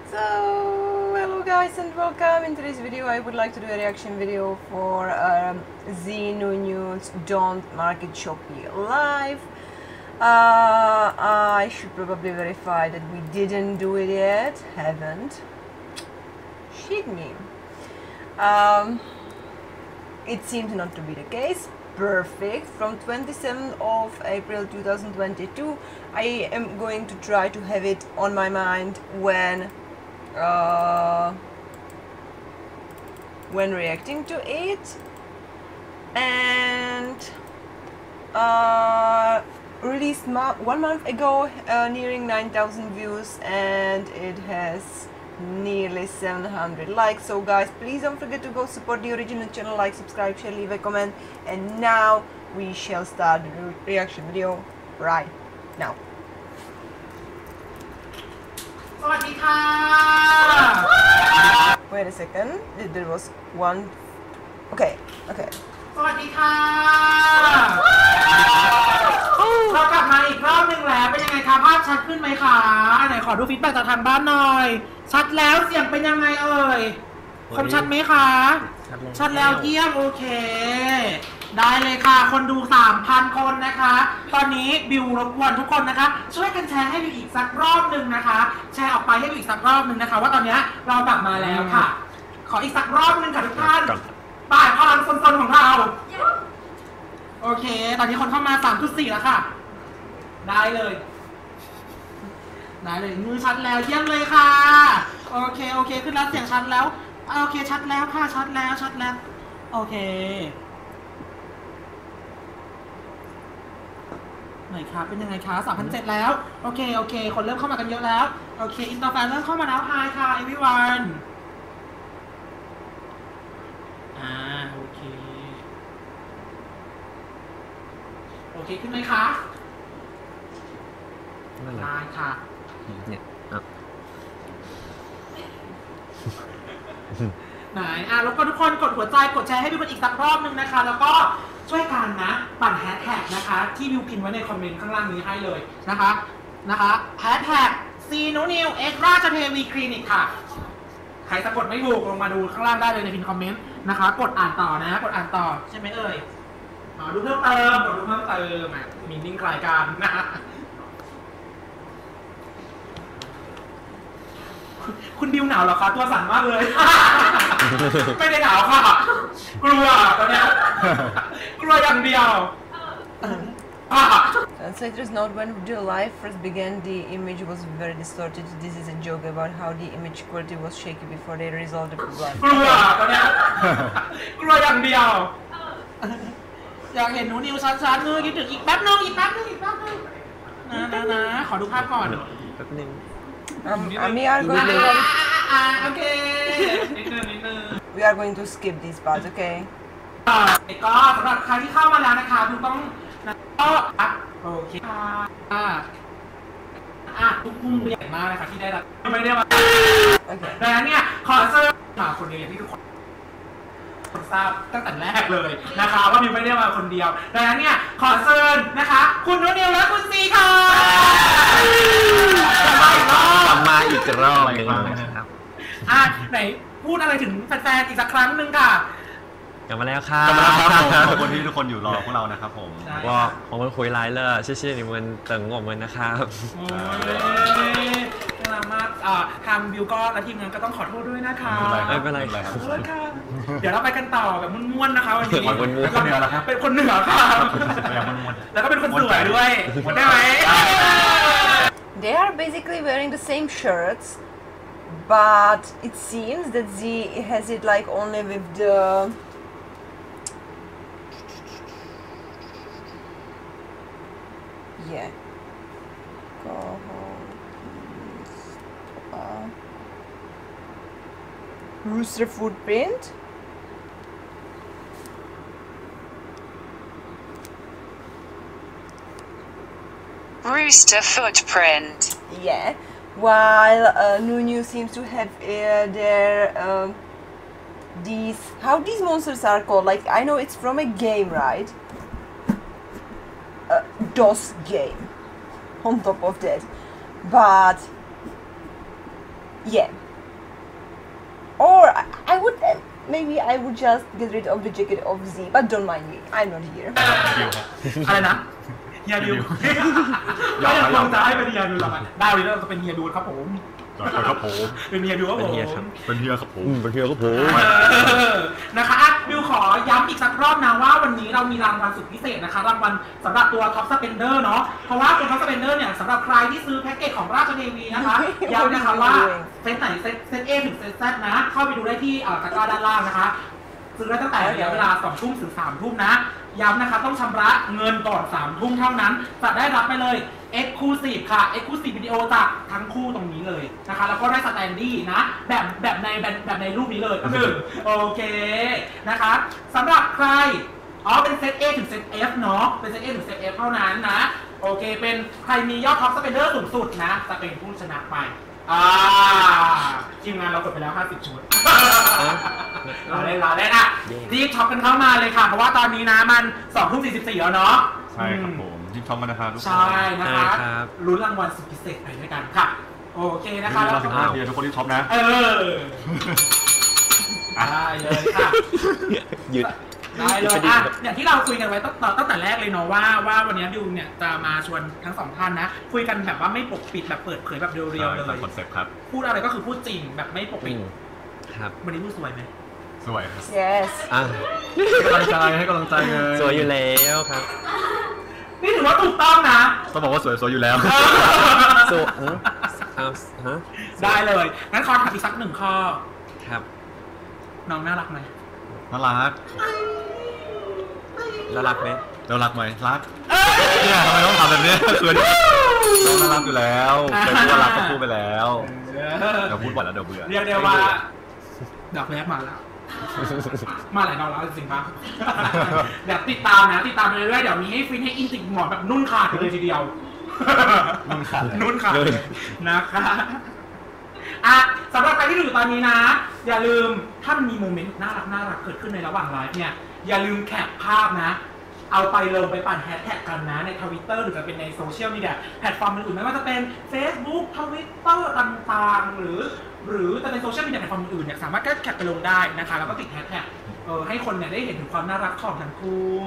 So, hello guys and welcome. In today's video I would like to do a reaction video for the new news Don't Market Shopee Live. I should probably verify that we didn't do it yet. Haven't. Shit me. It seems not to be the case. Perfect. From 27th of April 2022 I am going to try to have it on my mind when reacting to it, and released 1 month ago, nearing 9,000 views, and it has nearly 700 likes. So guys, please don't forget to go support the original channel, like, subscribe, share, leave a comment, and now we shall start the reaction video right now. Wait a second, there was one. Okay. สวัสดีค่ะเรากลับมาอีกรอบหนึ่งแล้วเป็นยังไงคะภาพชัดขึ้นไหมคะไหนขอดูฟีดแบ็กจากทางบ้านหน่อยชัดแล้วเสียงเป็นยังไงเอ่ยคมชัดไหมคะชัดแล้วเยี่ยมโอเคได้เลยค่ะคนดู 3,000 คนนะคะตอนนี้บิวรบกวนทุกคนนะคะช่วยกันแชร์ให้บิวอีกสักรอบหนึ่งนะคะแชร์ออกไปให้บิวอีกสักรอบหนึ่งนะคะว่าตอนนี้เรากลับมาแล้วค่ะขออีกสักรอบหนึ่งค่ะทุกท่านบ่ายพลังซนๆของเราโอเคตอนนี้คนเข้ามา 3.4 แล้วค่ะได้เลยมือชัดแล้วเยี่ยมเลยค่ะโอเคขึ้นแล้วเสียงชัดแล้วโอเคชัดแล้วค่ะชัดแล้วโอเคไหนคะเป็นยังไงคะ 3,700 แล้วโอเคคนเริ่มเข้ามากันเยอะแล้วโอเคอินเตอร์แฟนเริ่มเข้ามาแล้วhi ค่ะ everyoneโอเคขึ้นไหมคะได้ค่ะเนี่ยไหนแล้วก็ทุกคนกดหัวใจกดแชร์ให้บิวกันอีกสักรอบนึงนะคะแล้วก็ช่วยกันนะปั่นแฮชแท็กนะคะที่บิวพิมพ์ไว้ในคอมเมนต์ข้างล่างนี้ให้เลยนะคะแฮชแท็กซีนูนิวเอ็กราชเทวีคลินิกค่ะใครสะกดไม่ถูกลงมาดูข้างล่างได้เลยในพิมพ์คอมเมนต์นะคะกดอ่านต่อนะกดอ่านต่อใช่ไหมเอ่ยดูเพิ่มเติมกดดูเพิ่มเติมมีนิ่งคล้ายกันนะคุณดิวหนาวเหรอคะตัวสั่นมากเลยไม่ได้หนาวค่ะกลัวตอนนี้กลัวอย่างเดียว Translator's note: when the live first began, the image was very distorted. This is a joke about how the image quality was shaky before they resolved the problem. กลัวตอนนี้กลัวอย่างเดียวอยากเห็นหนูนิวชัดๆเลยคิดถึงอีกแป๊บนึงนะขอดูภาพก่อนแป๊บนึง we are going to นิดนึง we are going to skip this part, okay? ก็สำหรับใครที่เข้ามาแล้วนะคะคุณต้องโอเคทุกมุมใหญ่มากเลยค่ะที่ได้รับไม่ได้มาดังนั้นเนี่ยขอเชิญมาคนเดียวอย่างที่ทุกคนทราบตั้งแต่แรกเลยนะคะว่ามิวไม่ได้มาคนเดียวดังนั้นเนี่ยขอเชิญนะคะคุณนุนิวและคุณซีค่ะกลับมาอีกรอบนึงนะครับไหนพูดอะไรถึงแฟนๆอีกสักครั้งหนึ่งค่ะกลับมาแล้วครับขอบคุณที่ทุกคนอยู่รอพวกเรานะครับผมว่าผมมันคุยไลน์เลย谢谢你们等我们นะครับน่ารักมากทางบิวก็และทีมงานก็ต้องขอโทษด้วยนะคะไม่เป็นไรครับเดี๋ยวเราไปกันต่อแบบม้วนๆนะคะวันนี้เป็นคนเหนือแล้วครับเป็นคนเหนือค่ะแล้วก็เป็นคนสวยด้วยได้ไหม They are basically wearing the same shirts, but it seems that Z has it like only with the rooster footprint. Rooster footprint. Yeah, while Nunu seems to have their these, how these monsters are called, like I know it's from a game, right? DOS game on top of that, but Yeah. Or I would maybe I would just get rid of the jacket of Z, but don't mind me. I'm not here. ดิวครับอะไรนะเฮียดิวก็ยังคงจะให้เป็นเฮียดิวต่อไปได้เลยเราจะเป็นเฮียดิวครับผมครับผมเป็นเฮียดิวครับผมเป็นเฮียครับผมเป็นเพียวก็ผมนะคะดิวขอย้ำอีกสักรอบนะว่าวันนี้เรามีรางวัลสุดพิเศษนะคะรางวัลสำหรับตัว Top Spender เนาะเพราะว่าตัว Top Spender เนี่ยสำหรับใครที่ซื้อแพ็กเกจของราชเทวีนะคะย้ำนะคะว่าเซตไหนเซต A ถึงเซต Z นะเข้าไปดูได้ที่ตะกร้าด้านล่างนะคะซื้อได้ตั้งแต่ระยะเวลา 2 ทุ่มถึง 3 ทุ่มนะย้ำนะคะต้องชำระเงินก่อน 3 ทุ่มเท่านั้นจะได้รับไปเลย Exclusive ค่ะ Exclusive วิดีโอจากทั้งคู่ตรงนี้เลยนะคะแล้วก็ได้สแตนดี้นะแบบในรูปนี้เลยก็คือโอเคนะคะสำหรับใครเป็นเซต A ถึงเซต F เนาะเป็นเซต A ถึงเซต F เท่านั้นนะโอเคเป็นใครมียอดท็อปสเปนเดอร์สูงสุดนะจะเป็นผู้ชนะไปทีมงานเรากดไปแล้ว50ชุดเราเล่นอ่ะรีบช็อปกันเข้ามาเลยค่ะเพราะว่าตอนนี้นะมัน2:44แล้วเนาะใช่ครับผมรีบช็อปกันนะครับทุกคนใช่นะคะลุ้นรางวัลสุดพิเศษไปด้วยกันค่ะโอเคนะคะแล้วก็เดี๋ยวทุกคนรีบช็อปนะได้เลยค่ะหยุดได้เลยอย่างที่เราคุยกันไว้ตั้งแต่แรกเลยเนาะว่าวันนี้ดิวเนี่ยจะมาชวนทั้งสองท่านนะคุยกันแบบว่าไม่ปกปิดแบบเปิดเผยแบบเรียวๆเลยคอนเซ็ปต์ครับพูดอะไรก็คือพูดจริงแบบไม่ปกปิดครับวันนี้พูดสวยไหมสวยครับ Yes ให้กำลังใจไงสวยอยู่แล้วครับนี่ถือว่าถูกต้องนะต้องบอกว่าสวยอยู่แล้วสวยได้เลยงั้นขอถามอีกสัก1ข้อครับน้องน่ารักไหมน่ารักน่ารักไหมรักเนี่ยทำไมต้องทำแบบนี้คือน้องน่ารักอยู่แล้วเคยพูดว่ารักก็พูดไปแล้วเดี๋ยวพูดบ่อยแล้วเดี๋ยวเบื่อเรียกได้ว่าดอกแรกมาแล้วมาหลายดอกแล้วจริงๆป่ะเดี๋ยวติดตามไปเรื่อยๆเดี๋ยวมีให้ฟินให้อินติดหมอนแบบนุ่นขาดเลยทีเดียวนุ่นขาดนะคะสำหรับใครที่อยู่ตอนนี้นะอย่าลืมถ้ามันมีโมเมนต์น่ารักเกิดขึ้นในระหว่างไลฟ์เนี่ยอย่าลืมแคปภาพนะเอาไปลงไปปั่นแฮชแท็กกันนะใน Twitter หรือจะเป็นในโซเชียลมีเดียแพลตฟอร์มอื่นๆไม่ว่าจะเป็น Facebook Twitter ต่างๆหรือจะเป็นโซเชียลมีเดียแพลตฟอร์มอื่นเนี่ยสามารถแคปไปลงได้นะคะแล้วก็ติดแฮชแท็กให้คนเนี่ยได้เห็นถึงความน่ารักของทั้งคู่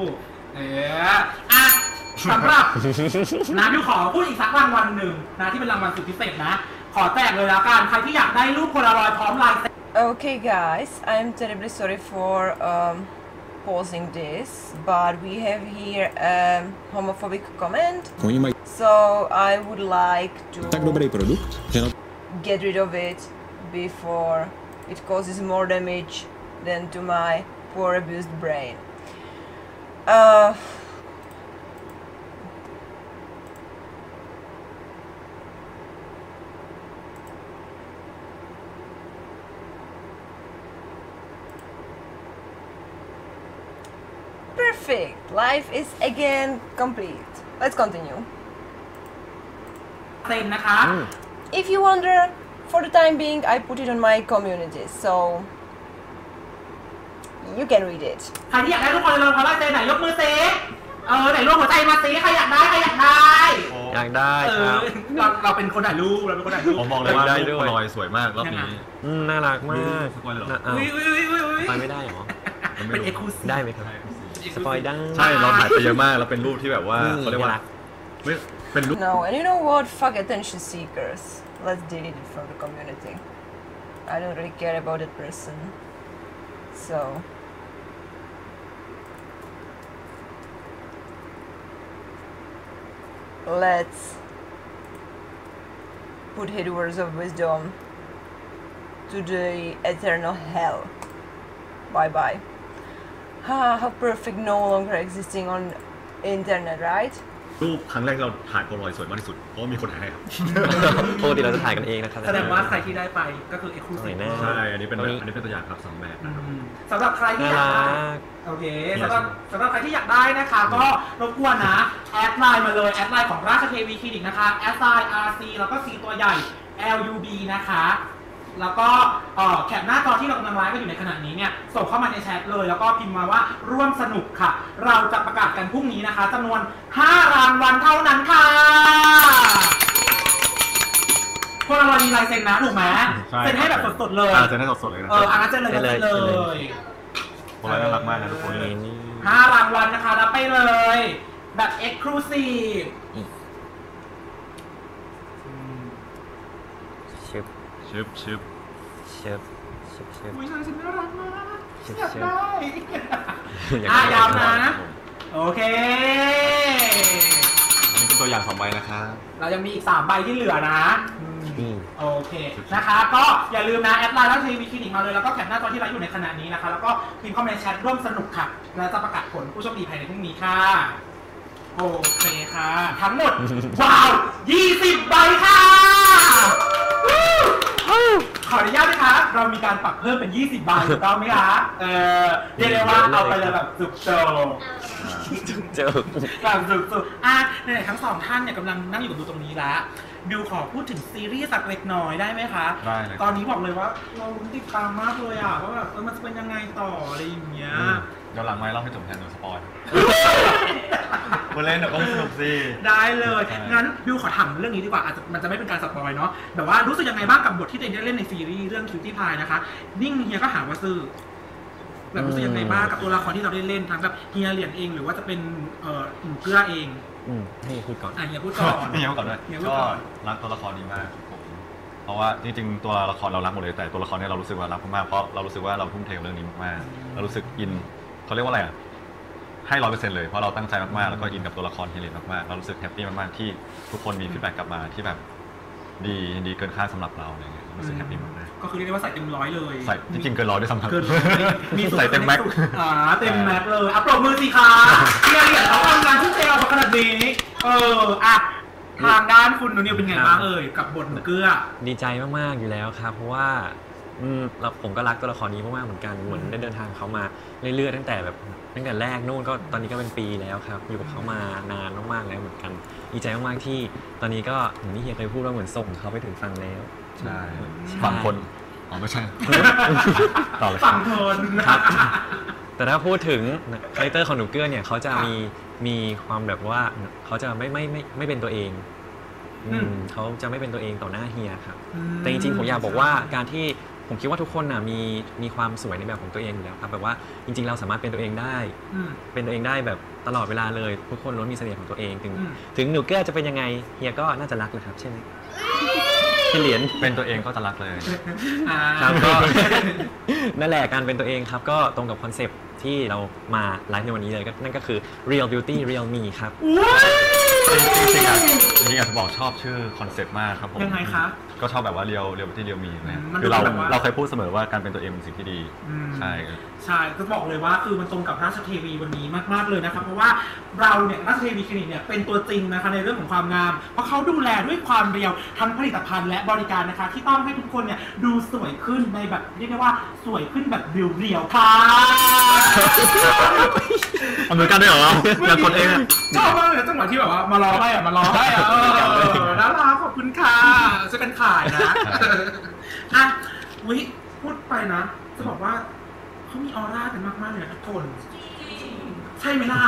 สำหรับนะพี่ขอพูดอีกสักรางวัลหนึ่งนะที่เป็นรางวัลสุดพิเศษนะขอแจกเลยแล้วกันใครที่อยากได้รูปโพลารอยด์พร้อมลายเซ็น Okay guys, I'm terribly sorry for posting this, but we have here a homophobic comment. So I would like to get rid of it before it causes more damage than to my poor abused brain. Perfect. Life is again complete. Let's continue. If you wonder, for the time being, I put it on my community, so you can read it. ใครที่อยากได้ทุกคนเลยขอไลน์เซ็นไหนยกมือเซไหนรูปหัวใจมาสิใครอยากได้ครับเราเป็นคนถ่ายรูปผมบอกเลยว่ารูปลอยสวยมากรอบนี้น่ารักมากไปไม่ได้หรอเป็นExclusive ได้ไหมครับสปอยได้ใช่เราถ่ายไปเยอะมากเราเป็นรูปที่แบบว่าเขาเรียกว่าเป็นรูป No, and you know what? Fuck attention seekers. Let's delete it from the community. I don't really care about that person. So let's put hid words of wisdom to the eternal hell. Bye bye. How perfect no longer existing on internet, right? รูปครั้งแรกเราถ่ายโพลารอยด์สวยมากที่สุดเพราะมีคนถ่ายให้ครับปกติเราจะถ่ายกันเองนะครับแสดงว่าใครที่ได้ไปก็คือ Exclusive ใช่อันนี้เป็นตัวอย่างครับ2แบบสำหรับใครที่อยากได้โอเคสำหรับใครที่อยากได้นะคะก็รบกวนนะแอดไลน์มาเลยแอดไลน์ของราชเทวีคลินิกนะคะแอดไซน์ RC แล้วก็ C ตัวใหญ่ LUB นะคะแล้วก็แคปหน้าจอที่เรากำลังไลฟ์กันอยู่ในขณะนี้เนี่ยส่งเข้ามาในแชทเลยแล้วก็พิมพ์มาว่าร่วมสนุกค่ะเราจะประกาศกันพรุ่งนี้นะคะจำนวน5รางวัลเท่านั้นค่ะพคนเรามีลายเซ็นนะถูกไหมเซ็นให้แบบสดๆเลยเซ็นให้สดๆเลยนะอันนั้นเซ็นเลยคนเราน่ารักมากนะทุกคน 5 รางวัลนะคะรับไปเลยแบบ Exclusive ชึบชึบชึบอุ้ยชายฉันน่ารักมากอยากได้ยาวนะโอเคอันนี้เป็นตัวอย่าง2 ใบนะครับเรายังมีอีก3 ใบที่เหลือนะโอเคนะคะก็อย่าลืมนะแอดไลน์แล้วทีวีคลินิกมาเลยแล้วก็แคปหน้าจอที่ไลฟ์อยู่ในขณะนี้นะคะแล้วก็พิมพ์คอมเมนต์แชทร่วมสนุกค่ะและจะประกาศผลผู้โชคดีภายในพรุ่งนี้ค่ะโอเคค่ะทั้งหมดว้าว20 ใบค่ะขออนุญาตนะคะเรามีการปรับเพิ่มเป็น20 ใบถูกต้องไหมคะเรียกได้ว่าเอาไปเลยแบบจุกโจแบบจุกไหนๆทั้ง2 ท่านเนี่ยกำลังนั่งอยู่กับดูตรงนี้แล้วบิวขอพูดถึงซีรีส์สักเล็กน้อยได้ไหมคะได้เลยตอนนี้บอกเลยว่าเราลุ้นติดตามมากเลยอ่ะว่าแบบมันจะเป็นยังไงต่ออะไรอย่างเงี้ยเดี๋ยวหลังไมค์เล่าให้จบแทนโดยสปอยล์มาเล่นเดี๋ยวก็สนุกสิได้เลยงั้นบิวขอถามเรื่องนี้ดีกว่าอาจจะมันจะไม่เป็นการสปอยเนาะแต่ว่ารู้สึกยังไงบ้างกับบทที่ตัวเองได้เล่นในซีรีส์เรื่องคิวตี้พายนะคะนิ่งเฮียก็หาว่าซื่อแบบรู้สึกยังไงบ้างกับตัวละครที่เราได้เล่นทั้งแบบเฮียเหรียญเองหรือว่าจะเป็นหนูเกลือเองให้พูดก่อนเฮียพูดก่อนด้วยก็รักตัวละครนี้มากผมเพราะว่าจริงๆตัวละครเรารักหมดเลยแต่ตัวละครนี้เรารู้สึกว่ารักมากเพราะเรารู้สึกว่าเราทุ่มเทกับเรื่องนี้มากๆเรารู้สึกอินเขาเรียกว่าอะไรให้ 100% เลยเพราะเราตั้งใจมากๆแล้วก็อินกับตัวละครเฮียเหรียญมากๆเรารู้สึกแฮปปี้มากๆที่ทุกคนมีฟีดแบ็กกลับมาที่แบบดีเกินคาดสำหรับเราอะไรเงี้ยรู้สึกแฮปปี้มากๆก็คือเรียกได้ว่าใส่เต็ม100เลยใส่จริงๆเกิน100ด้วยซ้ำครับมีใส่เต็มแม็กเต็มแม็กเลยอัปโหลดมือสิคะเฮียเหรียญเขาทำงานที่เจลขนาดนี้ทางด้านคุณนิวเป็นไงบ้างกับบทเกลือดีใจมากๆอยู่แล้วครับเพราะว่าผมก็รักตัวละครนี้มากๆเหมือนกันเหมือนได้เดินทางเขามาเรื่อยๆตั้งแต่แรกนู่นก็ตอนนี้ก็เป็นปีแล้วครับอยู่กับเขามานานมากๆแล้วเหมือนกันดีใจมากๆที่ตอนนี้ก็อย่างที่เฮียเคยพูดว่าเหมือนส่งเขาไปถึงฝั่งแล้วใช่ฝั่งคนไม่ใช่ต่อเลยฝั่งคนครับแต่ถ้าพูดถึงคาแรคเตอร์ของหนูเกื้อเนี่ยเขาจะมีความแบบว่าเขาจะไม่เป็นตัวเองเขาจะไม่เป็นตัวเองต่อหน้าเฮียครับแต่จริงๆผมอยากบอกว่าการที่ผมคิดว่าทุกคนมีความสวยในแบบของตัวเองอยู่แล้วครับแบบว่าจริงๆเราสามารถเป็นตัวเองได้เป็นตัวเองได้แบบตลอดเวลาเลยทุกคนล้วนมีเสน่ห์ของตัวเองถึงหนูเกื้อจะเป็นยังไงเฮียก็น่าจะรักเลยครับใช่ไหมพี่เหรียญเป็นตัวเองก็จะรักเลยครับก็นั่นแหละการเป็นตัวเองครับก็ตรงกับคอนเซปต์ที่เรามาไลฟ์ในวันนี้เลยนั่นก็คือ Real Beauty Real Me ครับจริงๆอยากจะบอกชอบชื่อคอนเซปต์มากครับผมยังไงคะก็ชอบแบบว่าเรียวที่เรียวมีนะคือเราเคยพูดเสมอว่าการเป็นตัวเองเป็นสิ่งที่ดีใช่ก็บอกเลยว่าคือมันตรงกับราชเทวีวันนี้มากๆเลยนะครับเพราะว่าเราเนี่ยราชเทวีคลินิกเนี่ยเป็นตัวจริงนะคะในเรื่องของความงามเพราะเขาดูแลด้วยความเรียวทั้งผลิตภัณฑ์และบริการนะคะที่ต้องให้ทุกคนเนี่ยดูสวยขึ้นในแบบเรียกได้ว่าสวยขึ้นแบบเรียวๆค่ะอเมริกันได้เหรออยากกดเองชอบมากเลยจังหวะที่แบบว่ามารอให้น่ารักขอบคุณค่ะช่วยกันขายนะพูดไปนะจะบอกว่าเขามีออร่ากันมากๆเลยทุกคนใช่ไหมล่ะ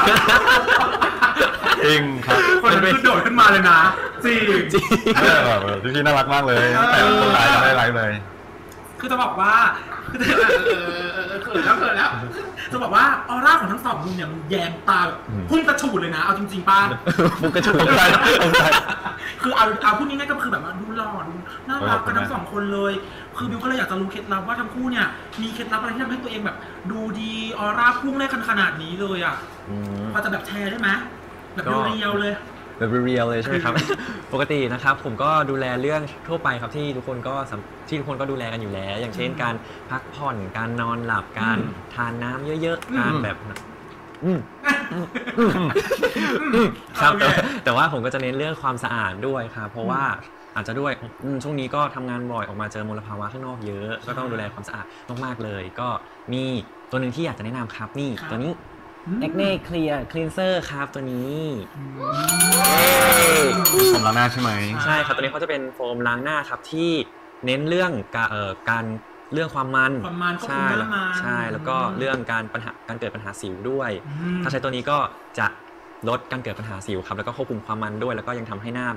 จริงครับคนนั้นคือโดดขึ้นมาเลยนะจริงพี่น่ารักมากเลยแต่คนตายจะไม่ไลฟ์เลยคือจะบอกว่าเขินแล้วจะบอกว่าออร่าของทั้งสองมุมเนี่ยมันแยงตาพุ่งกระฉูดเลยนะเอาจริงๆป้าพุ่งกระฉูดคือเอาพูดง่ายๆก็คือแบบว่าดูหล่อดูน่ารักกันทั้งสองคนเลยคือบิวก็เลยอยากจะรู้เคล็ดลับว่าทั้งคู่เนี่ยมีเคล็ดลับอะไรที่ทำให้ตัวเองแบบดูดีออร่าพุ่งได้ขนาดนี้เลยอ่ะพอจะแบบแชร์ได้ไหมแบบเรียวเลยแบบเรียลเลยใช่ไหมครับปกตินะครับผมก็ดูแลเรื่องทั่วไปครับที่ทุกคนก็ดูแลกันอยู่แล้วอย่างเช่นการพักผ่อนการนอนหลับการทานน้ำเยอะๆการแบบครับแต่ว่าผมก็จะเน้นเรื่องความสะอาดด้วยครับเพราะว่าอาจจะด้วยช่วงนี้ก็ทำงานบ่อยออกมาเจอมลภาวะข้างนอกเยอะก็ต้องดูแลความสะอาดมากๆเลยก็มีตัวหนึ่งที่อยากจะแนะนำครับนี่ตัวนี้Acne Clear Cleanser ครับตัวนี้โฟมล้างหน้าใช่ไหมใช่ครับตัวนี้เขาจะเป็นโฟมล้างหน้าครับที่เน้นเรื่องเรื่องความมันใช่แล้วก็เรื่องการเกิดปัญหาสิวด้วยถ้าใช้ตัวนี้ก็จะลดการเกิดปัญหาสิวครับแล้วก็ควบคุมความมันด้วยแล้วก็ยังทำให้หน้าแบบ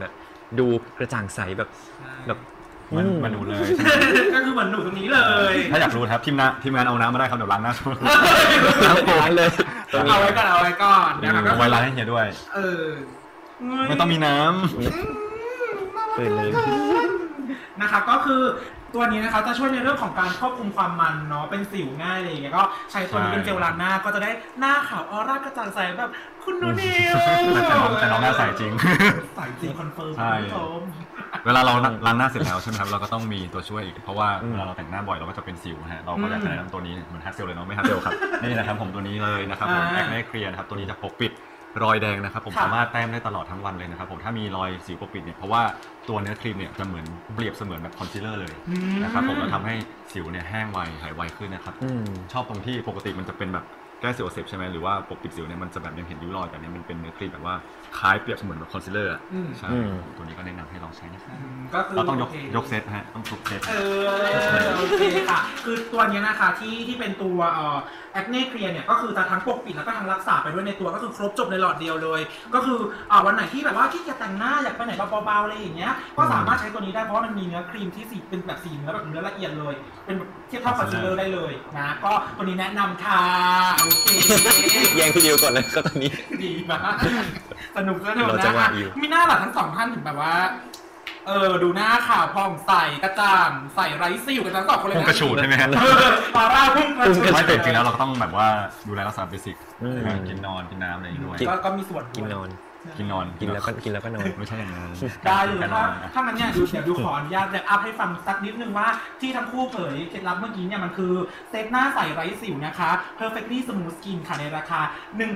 ดูกระจ่างใสแบบมันดูเลยก็คือเหมือนหนูตรงนี้เลยถ้าอยากรู้ครับทีมงานเอาน้ำมาได้ครับเดี๋ยวล้างหน้าช่วยน้ำโผล่เลยเอาไว้ก่อนนะครับเอาไว้ล้างให้เฮียด้วยไม่ต้องมีน้ำเปิดเลยนะคะก็คือตัวนี้นะคะจะช่วยในเรื่องของการควบคุมความมันเนาะเป็นสิวง่ายอะไรอย่างเงี้ยก็ใช้ตัวนี้เป็นเจลล้างหน้าก็จะได้หน้าขาวออร่ากระจ่างใสแบบคุณนูนิวแต่น้องหน้าใสจริงใสจริงคอนเฟิร์มใช่คุณผู้ชมเวลาเราล้างหน้าเสร็จแล้วใช่ไหมครับเราก็ต้องมีตัวช่วยอีกเพราะว่าเวลาเราแต่งหน้าบ่อยเราก็จะเป็นสิวฮะเราก็อยากจะแนะนำตัวนี้เหมือนฮัตเซลเลยเนาะไม่ฮัตเซลครับ นี่นะครับผมตัวนี้เลยนะครับผมแอคเน่เคลียร์นะครับตัวนี้จะปกปิดรอยแดงนะครับผมสามารถแต้มได้ตลอดทั้งวันเลยนะครับผมถ้ามีรอยสิวปกปิดเนี่ยเพราะว่าตัวเนื้อครีมเนี่ยจะเหมือนเปรียบเสมือนแบบคอนซีลเลอร์เลยนะครับผมแล้วทำให้สิวเนี่ยแห้งไวหายไวขึ้นนะครับชอบตรงที่ปกติมันจะเป็นแบบแก้สิวอักเสบใช่ไหมหรือว่าปกปิดสิวเนี่ยมันจะแบบยังเห็นริ้วรอยแต่เนี่ยมันเป็นเนื้อครีมแบบว่าคล้ายเปรียบเสมือนแบบคอนซีลเลอร์ใช่ตัวนี้ก็แนะนำให้ลองใช้นะครับเราต้องยกเซตฮะต้องยกเซตโอเคค่ะคือตัวนี้นะคะที่เป็นตัวแอคเน่เคลียร์เนี่ยก็คือจะทั้งปกปิดแล้วก็ทั้งรักษาไปด้วยในตัวก็คือครบจบในหลอดเดียวเลยก็คือวันไหนที่แบบว่าที่จะแต่งหน้าอยากไปไหนเบาๆอะไรอย่างเงี้ยก็สามารถใช้ตัวนี้ได้เพราะว่ามันมีเนื้อครีมที่สีเป็นแบบสีเนื้อแบบเนื้อละเอียดเลยเป็นเทียบเท่าคอนซีลเลอร์ได้เลยนะก็ตัวนี้แนะนำค่ะโอเคแย่งพี่ดิวก่อนเลยก็ตัวนี้ดีมากสนุกนะคะมีหน้าหล่ะทั้งสองท่านถึงแบบว่าดูหน้าขาวผ่องใสกระจ่างใสไร้สิวกันทั้งสองคนเลยนะพุ่งกระฉูดใช่ไหมฮะปาร่าพุ่งกระฉูดไม่แต่จริงแล้วเราต้องแบบว่าดูแลรักษาเบสิกกินนอนกินน้ำอะไรอย่างนี้ด้วยก็มีส่วนกินนอนกินแล้วก็นอนไม่ใช่อย่างนั้นได้เลยถ้างั้นเนี่ยเดี๋ยวดูขออนุญาตอัพให้ฟังสักนิดนึงว่าที่ทั้งคู่เผยเคล็ดลับเมื่อกี้เนี่ยมันคือเซตหน้าใสไร้สิวนะคะ Perfectly Smooth Skin ค่ะในราคา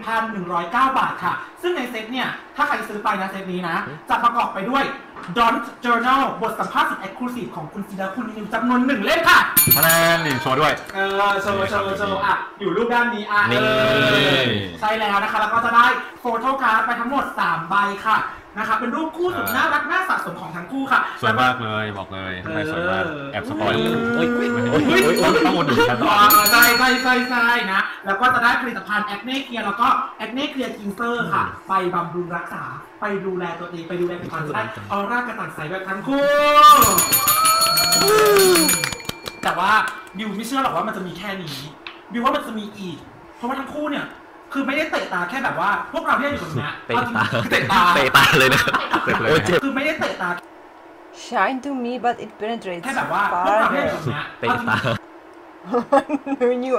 1,109 บาทค่ะซึ่งในเซตเนี่ยถ้าใครซื้อไปนะเซตนี้นะจะประกอบไปด้วย Don't Journal บทสัมภาษณ์สุด Exclusive ของคุณศิลาคุณนิวจำนวน1 เล่มค่ะมาแน่นี่โชว์ด้วยโชว์อ่ะอยู่รูปด้านนี้อ่ะใช่แล้วนะคะแล้วก็จะได้โฟโต้การ์ดไปทั้งหมด3 ใบค่ะนะคะเป็นรูปคู่สุดน่ารักน่าสะสมของทั้งคู่ค่ะสวยมากเลยบอกเลยทำไมสวยมากแอบสปอยต้องหมดหนึ่งชั้นใช่นะแล้วก็จะได้ผลิตภัณฑ์แอคเน่เคลียร์แล้วก็แอคเน่เคลียร์คิงเซอร์ค่ะไปบำรุงรักษาไปดูแลตัวเองไปดูแลผิวพรรณได้ออร่ากระต่างใสแบบทั้งคู่แต่ว่าบิวไม่เชื่อหรอกว่ามันจะมีแค่นี้บิวว่ามันจะมีอีกเพราะว่าทั้งคู่เนี่ยคือไม่ได้เตะตาแค่แบบว่าพวกเราที่อยู่ตรงนี้เตะตาเลยนะครับคือไม่ได้เตะตา Shine to me but it penetrates แค่แบบว่าพวกเราที่อยู่ตรงนี้เตะตา when you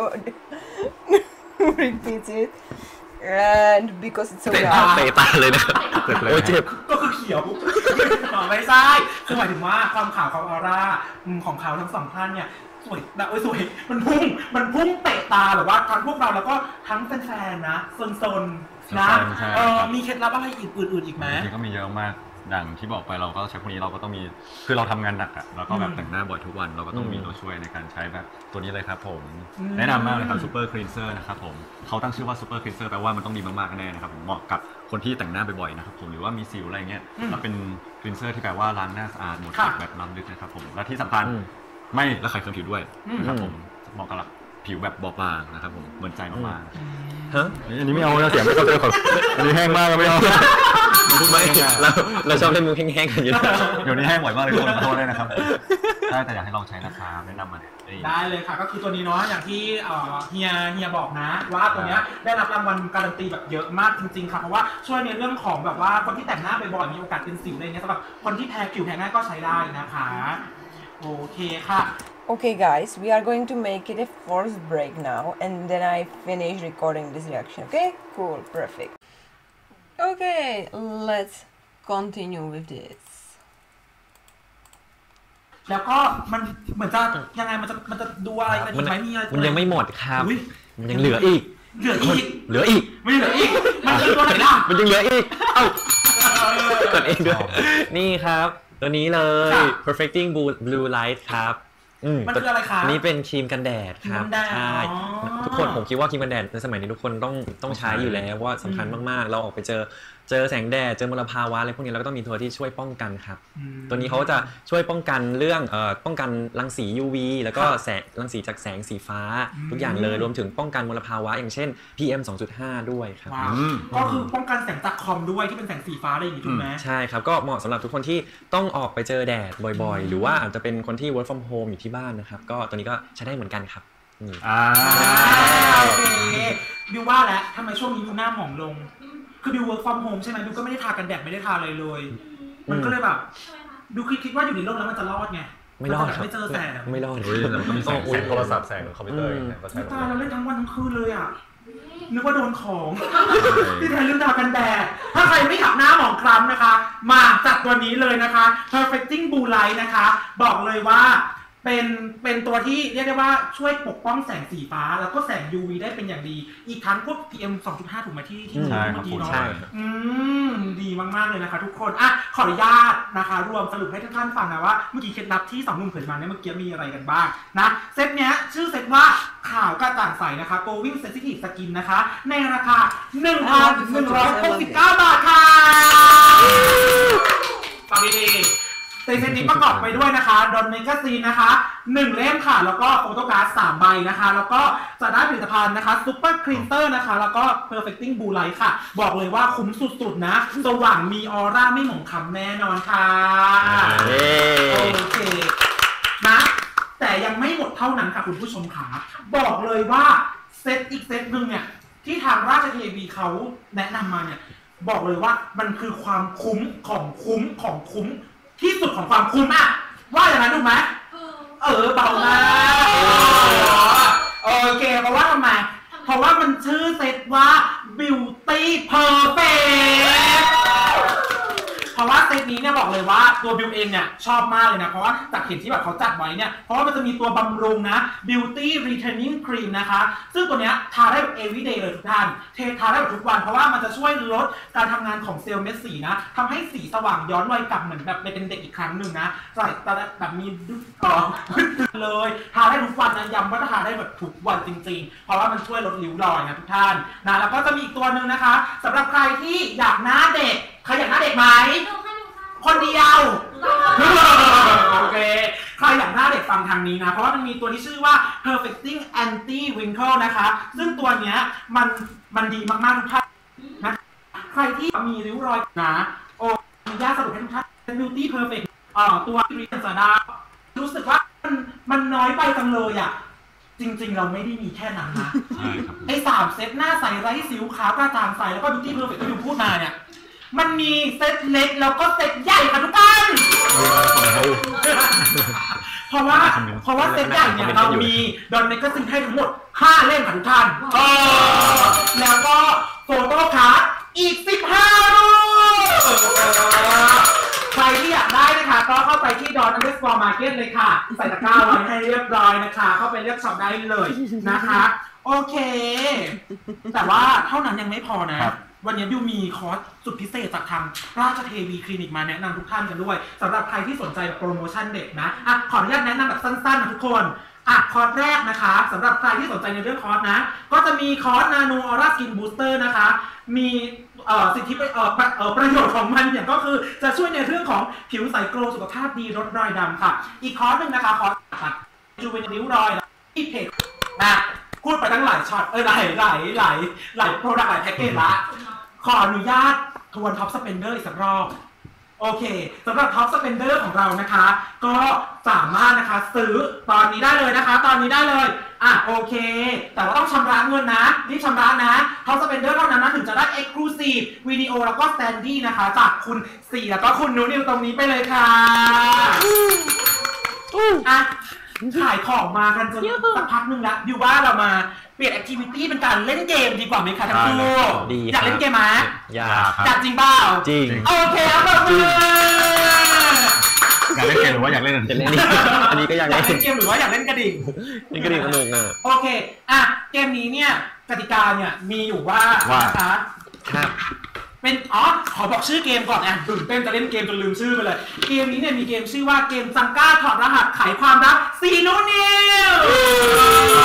repeat it and because it's so loud เตะตาเลยนะครับโอ้เจ็บก็คือเขียวไม่ใช่คือหมายถึงว่าความขาวความออร่าของเขาทั้งสองท่านเนี่ยสวยแบบสวยมันพุ่งเตะตาแบบว่าทั้งพวกเราแล้วก็ทั้งแฟนๆนะซนๆนะมีเคล็ดลับอะไรอื่นอีกไหมจริงๆก็มีเยอะมากดังที่บอกไปเราก็ใช้พวกนี้เราก็ต้องมีคือเราทำงานหนักอ่ะแล้วก็แบบแต่งหน้าบ่อยทุกวันเราก็ต้องมีตัวช่วยในการใช้แบบตัวนี้เลยครับผมแนะนำมากเลยครับซูเปอร์คลีนเซอร์นะครับผมเขาตั้งชื่อว่าซูเปอร์คลีนเซอร์แปลว่ามันต้องดีมากๆแน่นะครับผมเหมาะกับคนที่แต่งหน้าบ่อยๆนะครับผมหรือว่ามีสิวอะไรเงี้ยแล้วเป็นคลีนเซอร์ที่แปลว่าล้างหน้าสะอาดหมดแบบล้ำลึกนะครับผมและที่สำคัญไม่ระคายเคืองผิวด้วยนะครับผมเหมาะกับผิวแบบบอบบางนะครับผมเหมือนใจมากๆฮะอันนี้ไม่เอาเสียงไม่เข้าใจครับอันนี้แห้งมากไม่เอาไม่เราชอบเล่นมุกแห้งๆกันอยู่เดี๋ยวนี้แห้งบ่อยมากเลยคนขอโทษด้วยนะครับได้แต่อยากให้ลองใช้นะครับแนะนำมาได้เลยค่ะก็คือตัวนี้เนาะอย่างที่เฮียบอกนะว่าตัวเนี้ยได้รับรางวัลการันตีแบบเยอะมากจริงๆค่ะเพราะว่าช่วยในเรื่องของแบบว่าคนที่แต่งหน้าบ่อยๆมีโอกาสเป็นสิวอะไรเงี้ยสำหรับคนที่ผิวแพ้ง่ายก็ใช้ได้นะคะโอเคค่ะ Okay guys, we are going to make it a forced break now and then I finish recording this reaction, okay? Cool, perfect. Okay, let's continue with this. แล้วก็มันเหมือนจะยังไงมันจะดูอะไรกันอีกไหมมีอะไรมันยังไม่หมดครับมันยังเหลืออีกไม่เหลืออีกมันคือตัวไหนล่ะมันยังเหลืออีกเอ้ากดเองด้วยนี่ครับตัวนี้เลย Perfecting Blue Light ครับมันคืออะไรคะนี่เป็นครีมกันแดดครับใช่ทุกคนผมคิดว่าครีมกันแดดในสมัยนี้ทุกคนต้องใช้อยู่แล้วว่าสำคัญมากๆเราออกไปเจอเจอแสงแดดเจอมลภาวะอะไรพวกนี้เราก็ต้องมีตัวที่ช่วยป้องกันครับตัวนี้เขาจะช่วยป้องกันเรื่องป้องกันรังสี UV แล้วก็แสงรังสีจากแสงสีฟ้าทุกอย่างเลยรวมถึงป้องกันมลภาวะอย่างเช่น PM 2.5 ด้วยครับก็คือป้องกันแสงจากคอมด้วยที่เป็นแสงสีฟ้าอะไรอย่างนี้ถูกไหมใช่ครับก็เหมาะสำหรับทุกคนที่ต้องออกไปเจอแดดบ่อยๆหรือว่าอาจจะเป็นคนที่ work from home อยู่ที่บ้านนะครับก็ตัวนี้ก็ใช้ได้เหมือนกันครับโอเคบิวว่าแล้วทำไมช่วงนี้บิวหน้าหมองลงคือบิว work from home ใช่ไหมบิวก็ไม่ได้ทากันแดดไม่ได้ทาอะไรเลยมันก็เลยแบบบิวคิดว่าอยู่ในโลกแล้วมันจะรอดไงไม่รอดครับไม่เจอแสงไม่รอดเลยมีแสงโทรศัพท์แสงคอมพิวเตอร์ก็ใช่ตาเราเล่นทั้งวันทั้งคืนเลยอ่ะนึกว่าโดนของที่แทนลืมทากันแดดถ้าใครไม่อยากหน้าหมองคล้ำนะคะมาจัดตัวนี้เลยนะคะ Perfecting Blue Light นะคะบอกเลยว่าเป็นตัวที่เรียกได้ว่าช่วยปกป้องแสงสีฟ้าแล้วก็แสง UV ได้เป็นอย่างดีอีกทั้งพวก PM 2.5 ถูกไหมที่เมื่อกี้เนาะดีมากๆเลยนะคะทุกคนอ่ะขออนุญาตนะคะรวมสรุปให้ทุกท่านฟังนะว่าเมื่อกี้เคล็ดลับที่2หนุ่มเผยมาเนี่ยเมื่อกี้มีอะไรกันบ้างนะเซตเนี้ยชื่อเซตว่าขาวกระจ่างใสนะคะ Glowing Sensitive Skin นะคะในราคา 1,169 บาทค่ะฟังดีๆในเซตนี้ประกอบไปด้วยนะคะดอนเมกาซีนนะคะ1เล่มค่ะแล้วก็โฟโต้การ์ด3ใบนะคะแล้วก็จะได้ผลิตภัณฑ์นะคะซุปเปอร์คลีนเตอร์นะคะแล้วก็ Perfecting Blue Light ค่ะบอกเลยว่าคุ้มสุดๆนะสว่างมีออร่าไม่หมองคล้ำแน่นอนค่ะโอเคนะแต่ยังไม่หมดเท่านั้นค่ะคุณผู้ชมค่ะบอกเลยว่าเซตอีกเซตนึงเนี่ยที่ทางราชเทวีเขาแนะนำมาเนี่ยบอกเลยว่ามันคือความคุ้มของคุ้มที่สุดของความคุ้มอะว่าอย่างนั้นถูกไหมเบามากโอเคเพราะว่าทำไมเพราะว่ามันชื่อเซตว่า Beauty Perfect เพราะว่าเซตนี้เนี่ยบอกเลยว่าตัวบิวเองเนี่ยชอบมากเลยนะเพราะว่าจากเห็นที่แบบเขาจัดไว้เนี่ยเพราะว่ามันจะมีตัวบำรุงนะ Beauty Returning Cream นะคะซึ่งตัวเนี้ยทาได้แบบ everyday เลยทุกท่านทาได้แบบทุกวันเพราะว่ามันจะช่วยลดการทำงานของเซลล์เม็ดสีนะทำให้สีสว่างย้อนวัยกลับเหมือนแบบไปเป็นเด็กอีกครั้งหนึ่งนะใส่ตาแบบมีเลยทาได้ทุกวันนะย้ำว่าทาได้แบบทุกวันจริงๆเพราะว่ามันช่วยลดริ้วรอยนะทุกท่านนะแล้วก็จะมีอีกตัวหนึ่งนะคะสำหรับใครที่อยากหน้าเด็กใครอยากหน้าเด็กไหมคนเดียวโอเคใครอยากหน้าเด็กฟังทางนี้นะเพราะว่ามันมีตัวที่ชื่อว่า Perfecting Anti Wrinkle นะคะซึ่งตัวเนี้ยมันดีมากๆทุกท่านนะใครที่มีริ้วรอยนะมีญาติสรุปให้ทุกท่านเป็น Beauty Perfect ตัวรีเซนซาดารู้สึกว่ามันน้อยไปจังเลยอ่ะจริงๆเราไม่ได้มีแค่นั้นนะไอ้3เซตหน้าใสไร้สิวขาวกระจ่างใสแล้วก็ Beauty Perfect ที่ดูพูดมาเนี่ยมันมีเซตเล็กแล้วก็เซตใหญ่ค่ะทุกท่านเพราะว่าเซตใหญ่เนี่ยเรามีดอนเมกาซินให้ทั้งหมด5เล่มค่ะทุกท่านแล้วก็โฟโต้การ์ดอีก15รูปใครที่อยากได้นะคะก็เข้าไปที่ don_market เลยค่ะใส่ตะกร้าไว้ให้เรียบร้อยนะคะเข้าไปเลือกช็อปได้เลยนะคะโอเคแต่ว่าเท่านั้นยังไม่พอนะวันนี้บิวมีคอร์สสุดพิเศษจากทางราชเทวีคลินิกมาแนะนำทุกท่านกันด้วยสำหรับใครที่สนใจโปรโมชั่นเด็ดนะขออนุญาตแนะนำแบบสั้นๆนะทุกคนคอร์สแรกนะคะสำหรับใครที่สนใจในเรื่องคอร์สนะก็จะมีคอร์สนาโนออร่าสกินบูสเตอร์นะคะมีสิทธิประโยชน์ของมันเนี่ยก็คือจะช่วยในเรื่องของผิวใสโกลว์สุขภาพดีลดรอยดำค่ะอีกคอร์สหนึ่งนะคะคอร์สจูเวนริ้วรอยที่เพจนะพูดไปตั้งหลายช็อตหลายโปรดักต์หลายแพ็กเกจละขออนุญาตทวนท็อปสเปนเดอร์อีกสักรอบโอเคสำหรับท็อปสเปนเดอร์ของเรานะคะก็สามารถนะคะซื้อตอนนี้ได้เลยนะคะตอนนี้ได้เลยโอเคแต่ว่าต้องชำระเงินนะรีบชำระนะท็อปสเปนเดอร์เท่านั้นนะถึงจะได้ Exclusive วิดีโอแล้วก็สแตนดี้นะคะจากคุณ4แล้วก็คุณนูนิวตรงนี้ไปเลยค่ะขายของมากันจนสักพักนึงแล้วดิวว่าเรามาเปลี่ยนแอคทิวิตี้เป็นการเล่นเกมดีกว่าไหมคะทั้งคู่อยากเล่นเกมไหมอยากจริงเปล่าจริงโอเคครับผมอยากเล่นเกมหรือว่าอยากเล่นอันนี้ก็อยากเล่นเกมหรือว่าอยากเล่นกระดิ่งกระดิ่งสนุกอ่ะโอเคเกมนี้เนี่ยกติกาเนี่ยมีอยู่ว่านะคะเป็นขอบอกชื่อเกมก่อนตื่นเต้นจะเล่นเกมจนลืมชื่อไปเลยเกมนี้เนี่ยมีเกมชื่อว่าเกมซังก้าถอดรหัสไขความรักซีนูนิว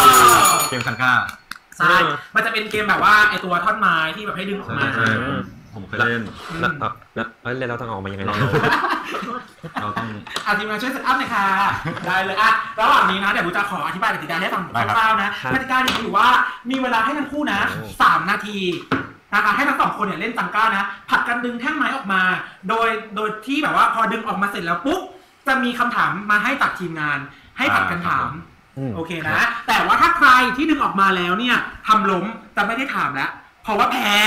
เกมซังก้าใช่มันจะเป็นเกมแบบว่าไอตัวท่อนไม้ที่แบบให้ดึงออกมาผมเคยเล่นแล้วเราต้องออกมายังไงเราต้องทีมงานช่วยเซตอัพหน่อยค่ะได้เลยระหว่างนี้นะเดี๋ยวบูจะขออธิบายกติกาให้ฟังคร่าวๆนะกติกาเนี่ยถือว่ามีเวลาให้ทั้งคู่นะ3 นาทีนะคะให้ทั้ง2 คนเนี่ยเล่นจังก้านะผัดกันดึงแท่งไม้ออกมาโดยที่แบบว่าพอดึงออกมาเสร็จแล้วปุ๊บจะมีคำถามมาให้จากทีมงานให้ผัดกันถามโอเคนะแต่ว่าถ้าใครที่ดึงออกมาแล้วเนี่ยทำล้มจะไม่ได้ถามแล้วเพราะว่าแพ้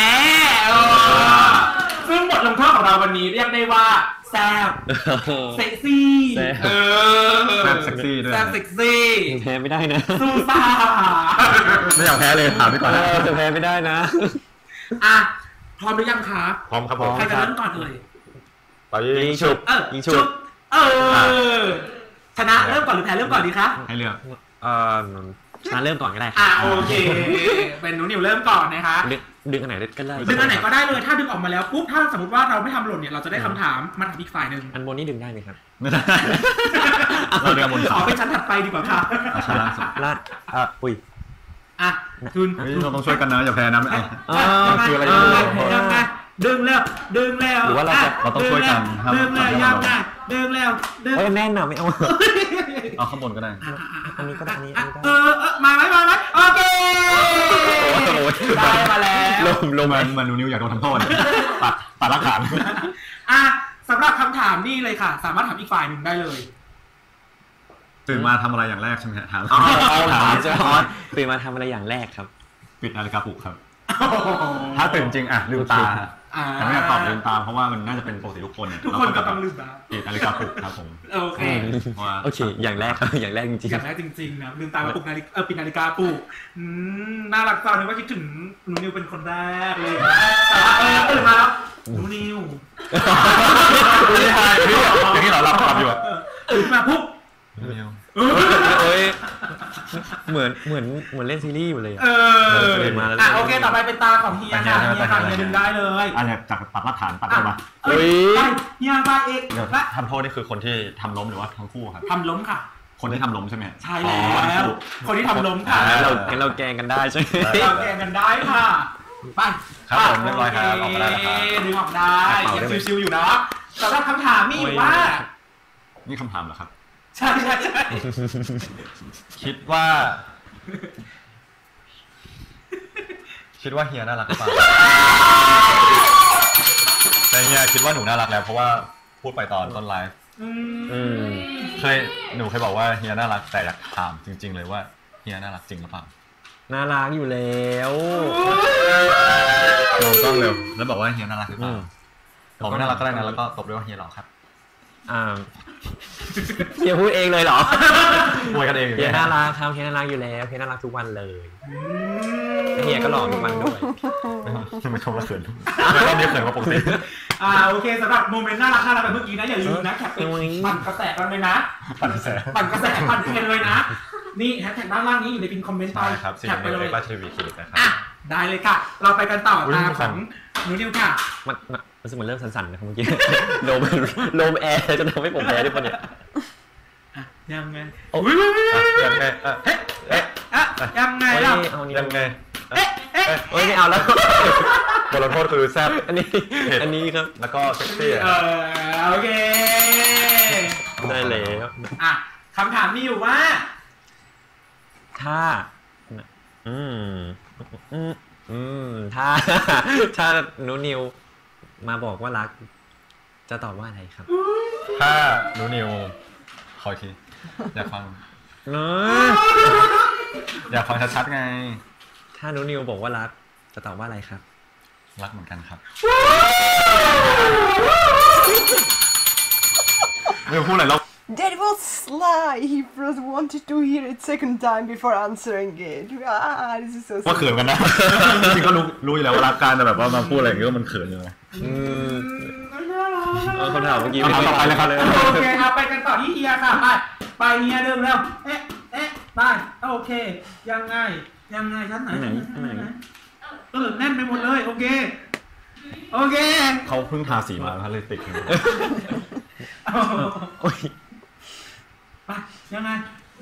ซึ่งบทลงโทษของเราวันนี้เรียกได้ว่าแซ่บเซ็กซี่แซ่บเซ็กซี่ด้วยแซ่บเซ็กซี่แพ้ไม่ได้นะสู้ซ่าไม่อยากแพ้เลยถามดีกว่าจะแพ้ไม่ได้นะพร้อมหรือยังคะพร้อมครับผมใครจะเริ่มก่อนเลยไปยิงฉุบยิงฉุบชนะเริ่มก่อนหรือแพ้เริ่มก่อนดีคะให้เลือกชนะเริ่มก่อนก็ได้โอเคเป็นหนูนิวเริ่มก่อนนะคะดึงอันไหนก็ได้ดึงอันไหนก็ได้เลยถ้าดึงออกมาแล้วปุ๊บถ้าสมมติว่าเราไม่ทำหล่นเนี่ยเราจะได้คำถามมาถามอีกฝ่ายนึงอันบนนี่ดึงได้ไหมครับไม่ได้เราดึงบนขอเป็นชั้นถัดไปดีกว่าค่ะลาดอุ้ยทุนเราต้องช่วยกันนะอย่าแพ้นะคืออะไรดึงแล้วหรือว่าเราต้องช่วยกันดึงแล้วยากได้ดึงแล้วแน่นหนาไม่เอาข้างบนก็ได้อันนี้ก็ได้อันนี้มาไหมโอเคได้มาแล้วลงมันนิ้วอยากโดนทำโทษปัดรักฐานสำหรับคำถามนี่เลยค่ะสามารถถามอีกฝ่ายหนึ่งได้เลยตื่นมาทำอะไรอย่างแรกใช่ไหมถามตื่นมาทำอะไรอย่างแรกครับปิดนาฬิกาปลุกครับถ้าตื่นจริงลืมตาแต่ไม่อยากตอบลืมตาเพราะว่ามันน่าจะเป็นปกติทุกคนทุกคนก็ต้องลืมตาปิดนาฬิกาปลุกครับผมโอเคอย่างแรกครับอย่างแรกจริงๆอย่างแรกจริงๆนะลืมตาปลุกนาฬิกาปิดนาฬิกาปลุกน่ารักจังนึกว่าคิดถึงหนูนิวเป็นคนแรกเลยตื่นมาแล้วหนูนิวอย่างนี้เราหลับอยู่ตื่นมาปุ๊บเหมือนเล่นซีรีส์อยู่เลยโอเคต่อไปเป็นตาของเฮียค่ะเฮียดึงได้เลยจากตัดหลักฐานตัดได้ปะเฮียไปเองทำโทษนี่คือคนที่ทำล้มหรือว่าทั้งคู่ครับทำล้มค่ะคนที่ทำล้มใช่ไหมใช่แล้วคนที่ทำล้มค่ะเราแกงกันได้ใช่ไหมเราแกงกันได้ค่ะไปครับผมเรียบร้อยครับออกมาได้ครับดึงออกได้ยังชิวๆอยู่นะสำหรับคำถามมีอยู่ว่านี่คำถามเหรอครับใช่คิดว่าเฮียน่ารักหรือเปล่าแต่เฮียคิดว่าหนูน่ารักแล้วเพราะว่าพูดไปตอนต้นไลฟ์หนูเคยบอกว่าเฮียน่ารักแต่อยากถามจริงๆเลยว่าเฮียน่ารักจริงหรือเปล่าน่ารักอยู่แล้วมองกล้องเร็วแล้วบอกว่าเฮียน่ารักหรือเปล่าบอกไม่น่ารักก็ได้นะแล้วก็ตบด้วยว่าเฮียหล่อครับเฮียพูดเองเลยเหรอพูดกันเองเฮียน่ารักครับเฮียน่ารักอยู่แล้วเฮียน่ารักทุกวันเลยเฮียก็หล่อทุกวันด้วยไม่ชมว่าเขินไม่ได้เขินว่าปกติโอเคสำหรับโมเมนต์น่ารักแบบเมื่อกี้นะอย่าลืมนะแคปปั่นกระแสกันเลยนะปั่นกระแสปั่นเทรนเลยนะนี่แฮชแท็กด้านล่างนี้อยู่ในพิมพ์คอมเมนต์ไปแคปไปเลยทีวีคิดนะครับได้เลยค่ะเราไปกันต่อตามของหนูนิวค่ะมันรู้สึกมันเริ่มสั่นๆนะครับเมื่อกี้ลมแอร์จะทำให้ผมแพ้ด้วยปะเนี่ยยังไงยังไงยังไงล่ะยังไงไม่เอาแล้วบทลงโทษคือแซ่บอันนี้ครับแล้วก็เซ็กซี่โอเคได้แล้วคำถามมีอยู่ว่าถ้าถ้าหนูนิวมาบอกว่ารักจะตอบว่าอะไรครับถ้าหนูนิวคอยทีอยากฟังอยากฟังชัดๆไงถ้าหนูนิวบอกว่ารักจะตอบว่าอะไรครับรักเหมือนกันครับไม่พูดอะไรแล้ว That was sly. He just wanted to hear it second time before answering it. This is so. ว่าเขินกันนะจริงก็รู้อยู่แล้วว่ารักกันแต่แบบว่ามาพูดอะไรอย่างเงี้ยมันเขินอยู่ไงคำถามเมื่อกี้ต่อไปเลยครับโอเคไปกันต่อที่เฮียค่ะไปเฮียเดิมแล้วไปโอเคยังไงชั้นไหนแน่นไปหมดเลยโอเคเขาเพิ่งทาสีมาเขาเลยติดไปยังไง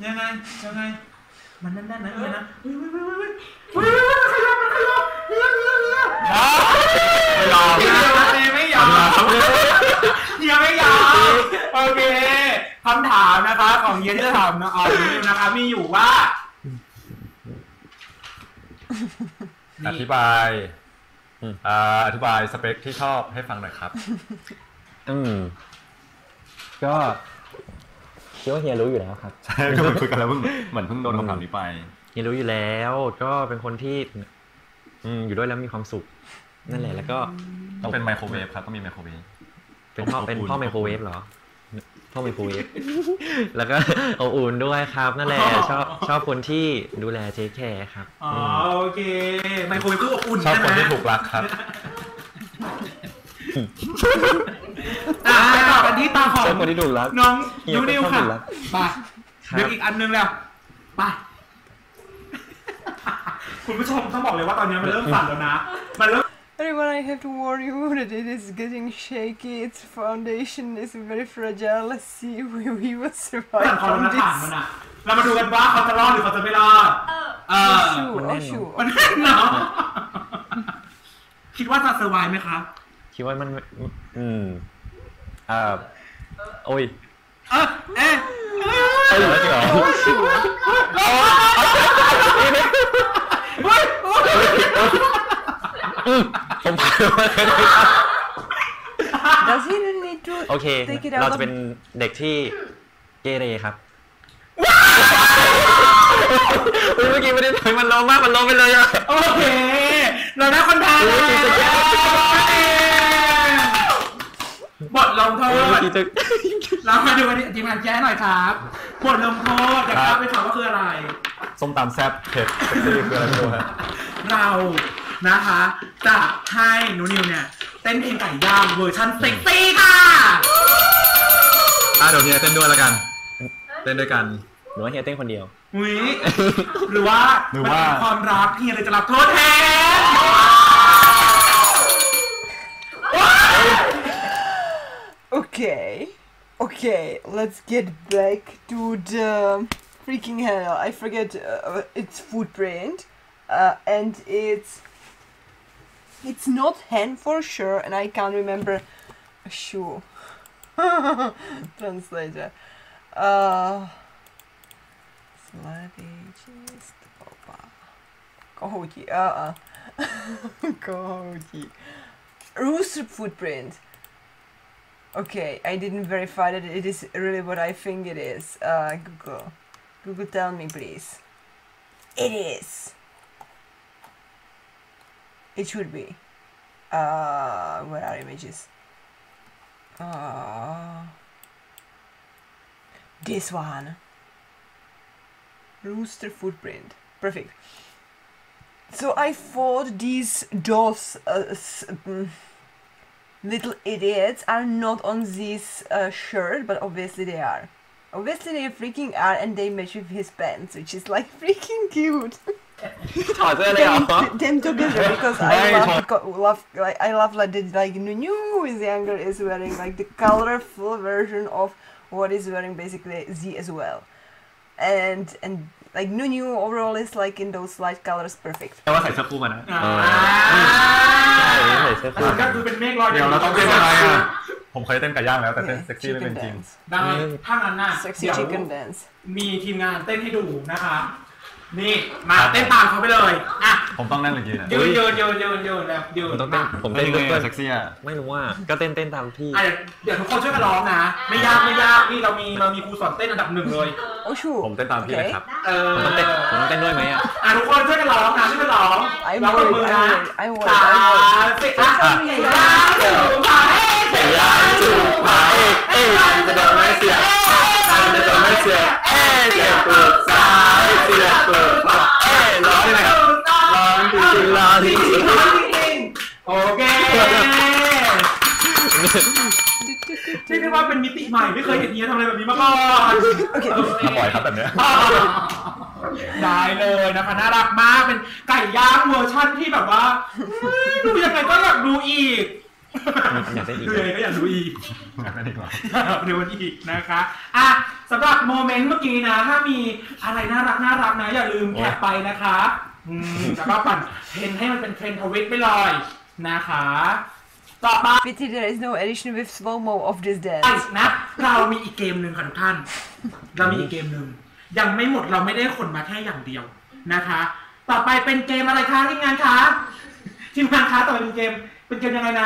มันแน่นๆนะเฮียนะไม่ยอมไม่ยอมยังไม่ยอมโอเคคำถามนะคะของเย็นจะถามน้องออมนะคะมีอยู่ว่าอธิบายสเปคที่ชอบให้ฟังหน่อยครับก็คิดว่าเฮียรู้อยู่แล้วครับใช่ก็คุยกันแล้วเพิ่งโดนคำถามนี้ไปเฮียรู้อยู่แล้วก็เป็นคนที่อยู่ด้วยแล้วมีความสุขนั่นแหละแล้วก็ต้องเป็นไมโครเวฟครับต้องมีไมโครเวฟเป็นพ่อไมโครเวฟเหรอพ่อไมโครเวฟแล้วก็อบอุ่นด้วยครับนั่นแหละชอบคนที่ดูแลเทคแคร์ครับโอเคไมโครเวฟก็อบอุ่นชอบคนที่ถูกรักครับไปต่อกันที่ตาของคนที่ถูกรักน้องยูนิวค่ะไปเดี๋ยวอีกอันนึงแล้วไปคุณผู้ชมต้องบอกเลยว่าตอนนี้มันเริ่มสั่นแล้วนะมันเริ่ม Everyone, I have to warn you that it is getting shaky. Its foundation is very fragile. Let's see if we will survive from this. เรามาดูกันว่าเขาจะรอดหรือเขาจะไม่รอดมันแน่นเนาะคิดว่าจะเซอร์ไวไหมคะคิดว่ามันโอ้ยผมผ่านมาเลยครับ Does he need to โอเคเราจะเป็นเด็กที่เกเรครับเมื่อกี้ไม่ได้ถอยมันลงมากมันลงไปเลยอะโอเคเราได้คนไทยบทลงโทษเรามาดูกันทีมงานแก้หน่อยครับบทลงโทษจะกล้าไปถามว่าคืออะไรส้มตำแซ่บเผ็ดคืออะไรไม่รู้ฮะเรานะคะจะให้นูนิวเนี่ยเต้นเพลงไก่ย่างเวอร์ชันเซ็กซี่ค่ะเดี๋ยวเฮียเต้นด้วยแล้วกันเต้นด้วยกันหรือว่าเฮียเต้นคนเดียวหรือว่าความรักเฮียเลยจะรับโทษแทน Okay, let's get back to the freaking hell. I forget its footprint, and it's not hen for sure, and I can't remember a shoe. Translator. Kohouti. Kohouti. Rooster footprint. Okay, I didn't verify that it is really what I think it is. Google, tell me, please. It is. It should be. Where are images? This one. Rooster footprint. Perfect. So I thought these dolls, little idiots, are not on this shirt, but obviously they are. Obviously they freaking are, and they match with his pants, which is like freaking cute. them together because I love like Nunu is younger is wearing like the colorful version of what is wearing basically Z as well, and like Nunu overall is like in those light colors perfect. แต่ว่าใส่เสื้อคู่มานะใส่เสื้อคู่ก็คือเป็นเมฆลอยเดี๋ยวเราต้องเต้นอะไรอ่ะผมเคยเต้นไก่ย่างแล้วแต่เต้นเซ็กซี่ไม่เป็นจริงได้ถ้างั้นน่ะ Sexy chicken dance มีทีมงานเต้นให้ดูนะคะนี่มาเต้นตามเขาไปเลยอ่ะผมต้องนั่งหรือยืนยืนแล้วยืนต้องเต้นผมเต้นด้วยเซ็กซี่อ่ะไม่รู้ว่าก็เต้นตามพี่เดี๋ยวทุกคนช่วยกันร้องนะไม่ยากนี่เรามีครูสอนเต้นอันดับ1เลยโอ้ชูผมเต้นตามพี่เลยครับผมต้องเต้นด้วยไหมทุกคนช่วยกันร้องนะช่วยกันร้องร้องมือนะจะโดนไม่เสียร้องได้ไหมร้องจริงโอเคนี่เรียกว่าเป็นมิติใหม่ไม่เคยเห็นเฮียทำอะไรแบบนี้มาก่อนมาบ่อยครับแบบนี้ได้เลยนะคะน่ารักมากเป็นไก่ย่างเวอร์ชั่นที่แบบว่าดูยังไงก็อยากดูอีกดูยังไงก็อยากดูอีกดูอีกนะคะอ่ะสำหรับโมเมนต์เมื่อกี้นะถ้ามีอะไรน่ารักนะอย่าลืมแคปไปนะคะแล้วก็ปั่นเทรนให้มันเป็นเทรนทวิตไปเลยนะคะต่อไป Pity there is no edition with slow-mo of this dance นะเรามีอีกเกมหนึ่งค่ะทุกท่านเรามีอีกเกมหนึ่งยังไม่หมดเราไม่ได้ขนมาแค่อย่างเดียวนะคะต่อไปเป็นเกมอะไรคะทีมงานคะทีมงานคะต่อไปเป็นเกมยังไงนะ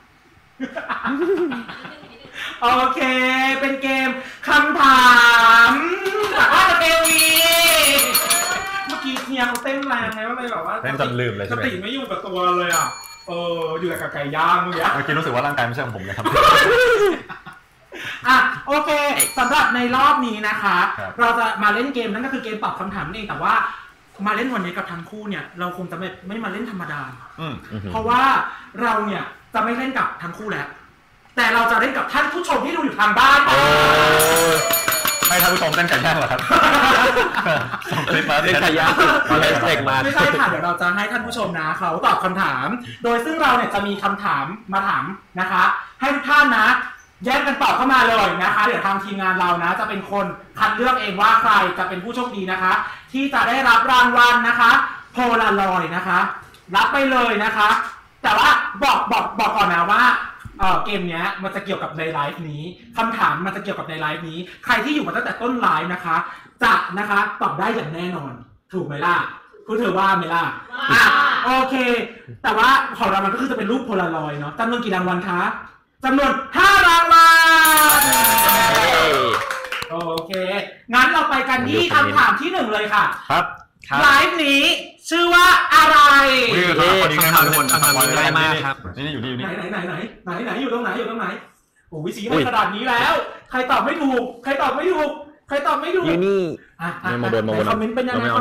โอเคเป็นเกมคำถามจากว่าจะเทวีเมื่อกี้เฮียเขาเต้นแรงไงว่าไปแบบว่าเต้นจนลืมเลยใช่ไหมสติไม่อยู่กับตัวเลยอ่ะอยู่แต่กับไก่ย่างเมื่อกี้รู้สึกว่าร่างกายไม่ใช่ของผมเลยครับอ่ะโอเคสำหรับในรอบนี้นะคะครับเราจะมาเล่นเกมนั่นก็คือเกมตอบคำถามเองแต่ว่ามาเล่นวันนี้กับทั้งคู่เนี่ยเราคงจะไม่มาเล่นธรรมดาเพราะว่าเราเนี่ยจะไม่เล่นกับทั้งคู่แล้วแต่เราจะเล่นกับท่านผู้ชมที่ดูอยู่ทางบ้านให้ท่านผู้ชมเต้นไก่ย่างเหรอครับส่งคลิปมาเต้นไก่ย่างไม่ใช่ค่ะเดี๋ยวเราจะให้ท่านผู้ชมนะเขาตอบคำถามโดยซึ่งเราเนี่ยจะมีคำถามมาถามนะคะให้ทุกท่านนะแยกกันตอบเข้ามาเลยนะคะเดี๋ยวทางทีมงานเรานะจะเป็นคนคัดเลือกเองว่าใครจะเป็นผู้โชคดีนะคะที่จะได้รับรางวัลนะคะโพลารอยด์นะคะรับไปเลยนะคะแต่ว่าบอกก่อนนะว่าเกมเนี้ยมันจะเกี่ยวกับในไลฟ์นี้คำถามมันจะเกี่ยวกับในไลฟ์นี้ใครที่อยู่มาตั้งแต่ต้นไลฟ์นะคะจะนะคะตอบได้อย่างแน่นอนถูกไหมล่ะพูดเธอว่าไหมล่ะโอเคแต่ว่าของเรามันก็คือจะเป็นรูปโพลารอยด์เนาะจำนวนกี่รางวัลคะจำนวน5รางวัลโอเคงั้นเราไปกันที่คำถามที่1เลยค่ะครับไลฟ์นี้ชื่อว่าอะไรคำถามทุกคนง่ายมากครับนี่อยู่นี่ไหนอยู่ตรงไหนโอ้วิธีให้ขนาดนี้แล้วใครตอบไม่ถูกอยู่นี่มาบนคอมเมนต์เป็นยังไง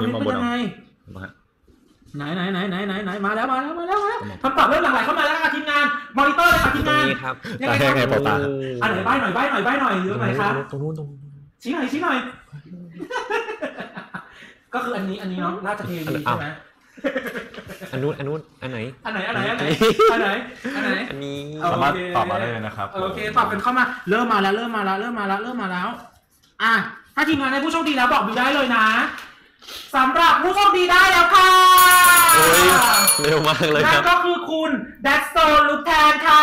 ไหนมาแล้วคำตอบเริ่มหลั่งไหลเข้ามาแล้วค่ะทีมงานมอนิเตอร์เลยค่ะทีมงานครับยังไงครับอันไหนใบ้หน่อยอยู่ตรงไหนครับตรงนู้นชี้หน่อยก็คืออันนี้เนาะราชเทวีใช่ไหมอันนู้นอันไหนอันนี้สามารถตอบมาได้เลยนะครับโอเคตอบกันเข้ามาเริ่มมาแล้วอ่ะถ้าทีมงานได้ผู้โชคดีแล้วบอกดูได้เลยนะสำหรับผู้โชคดีได้แล้วค่ะเร็วมากเลยครับนั่นก็คือคุณแดสโซลูกแทนค่ะ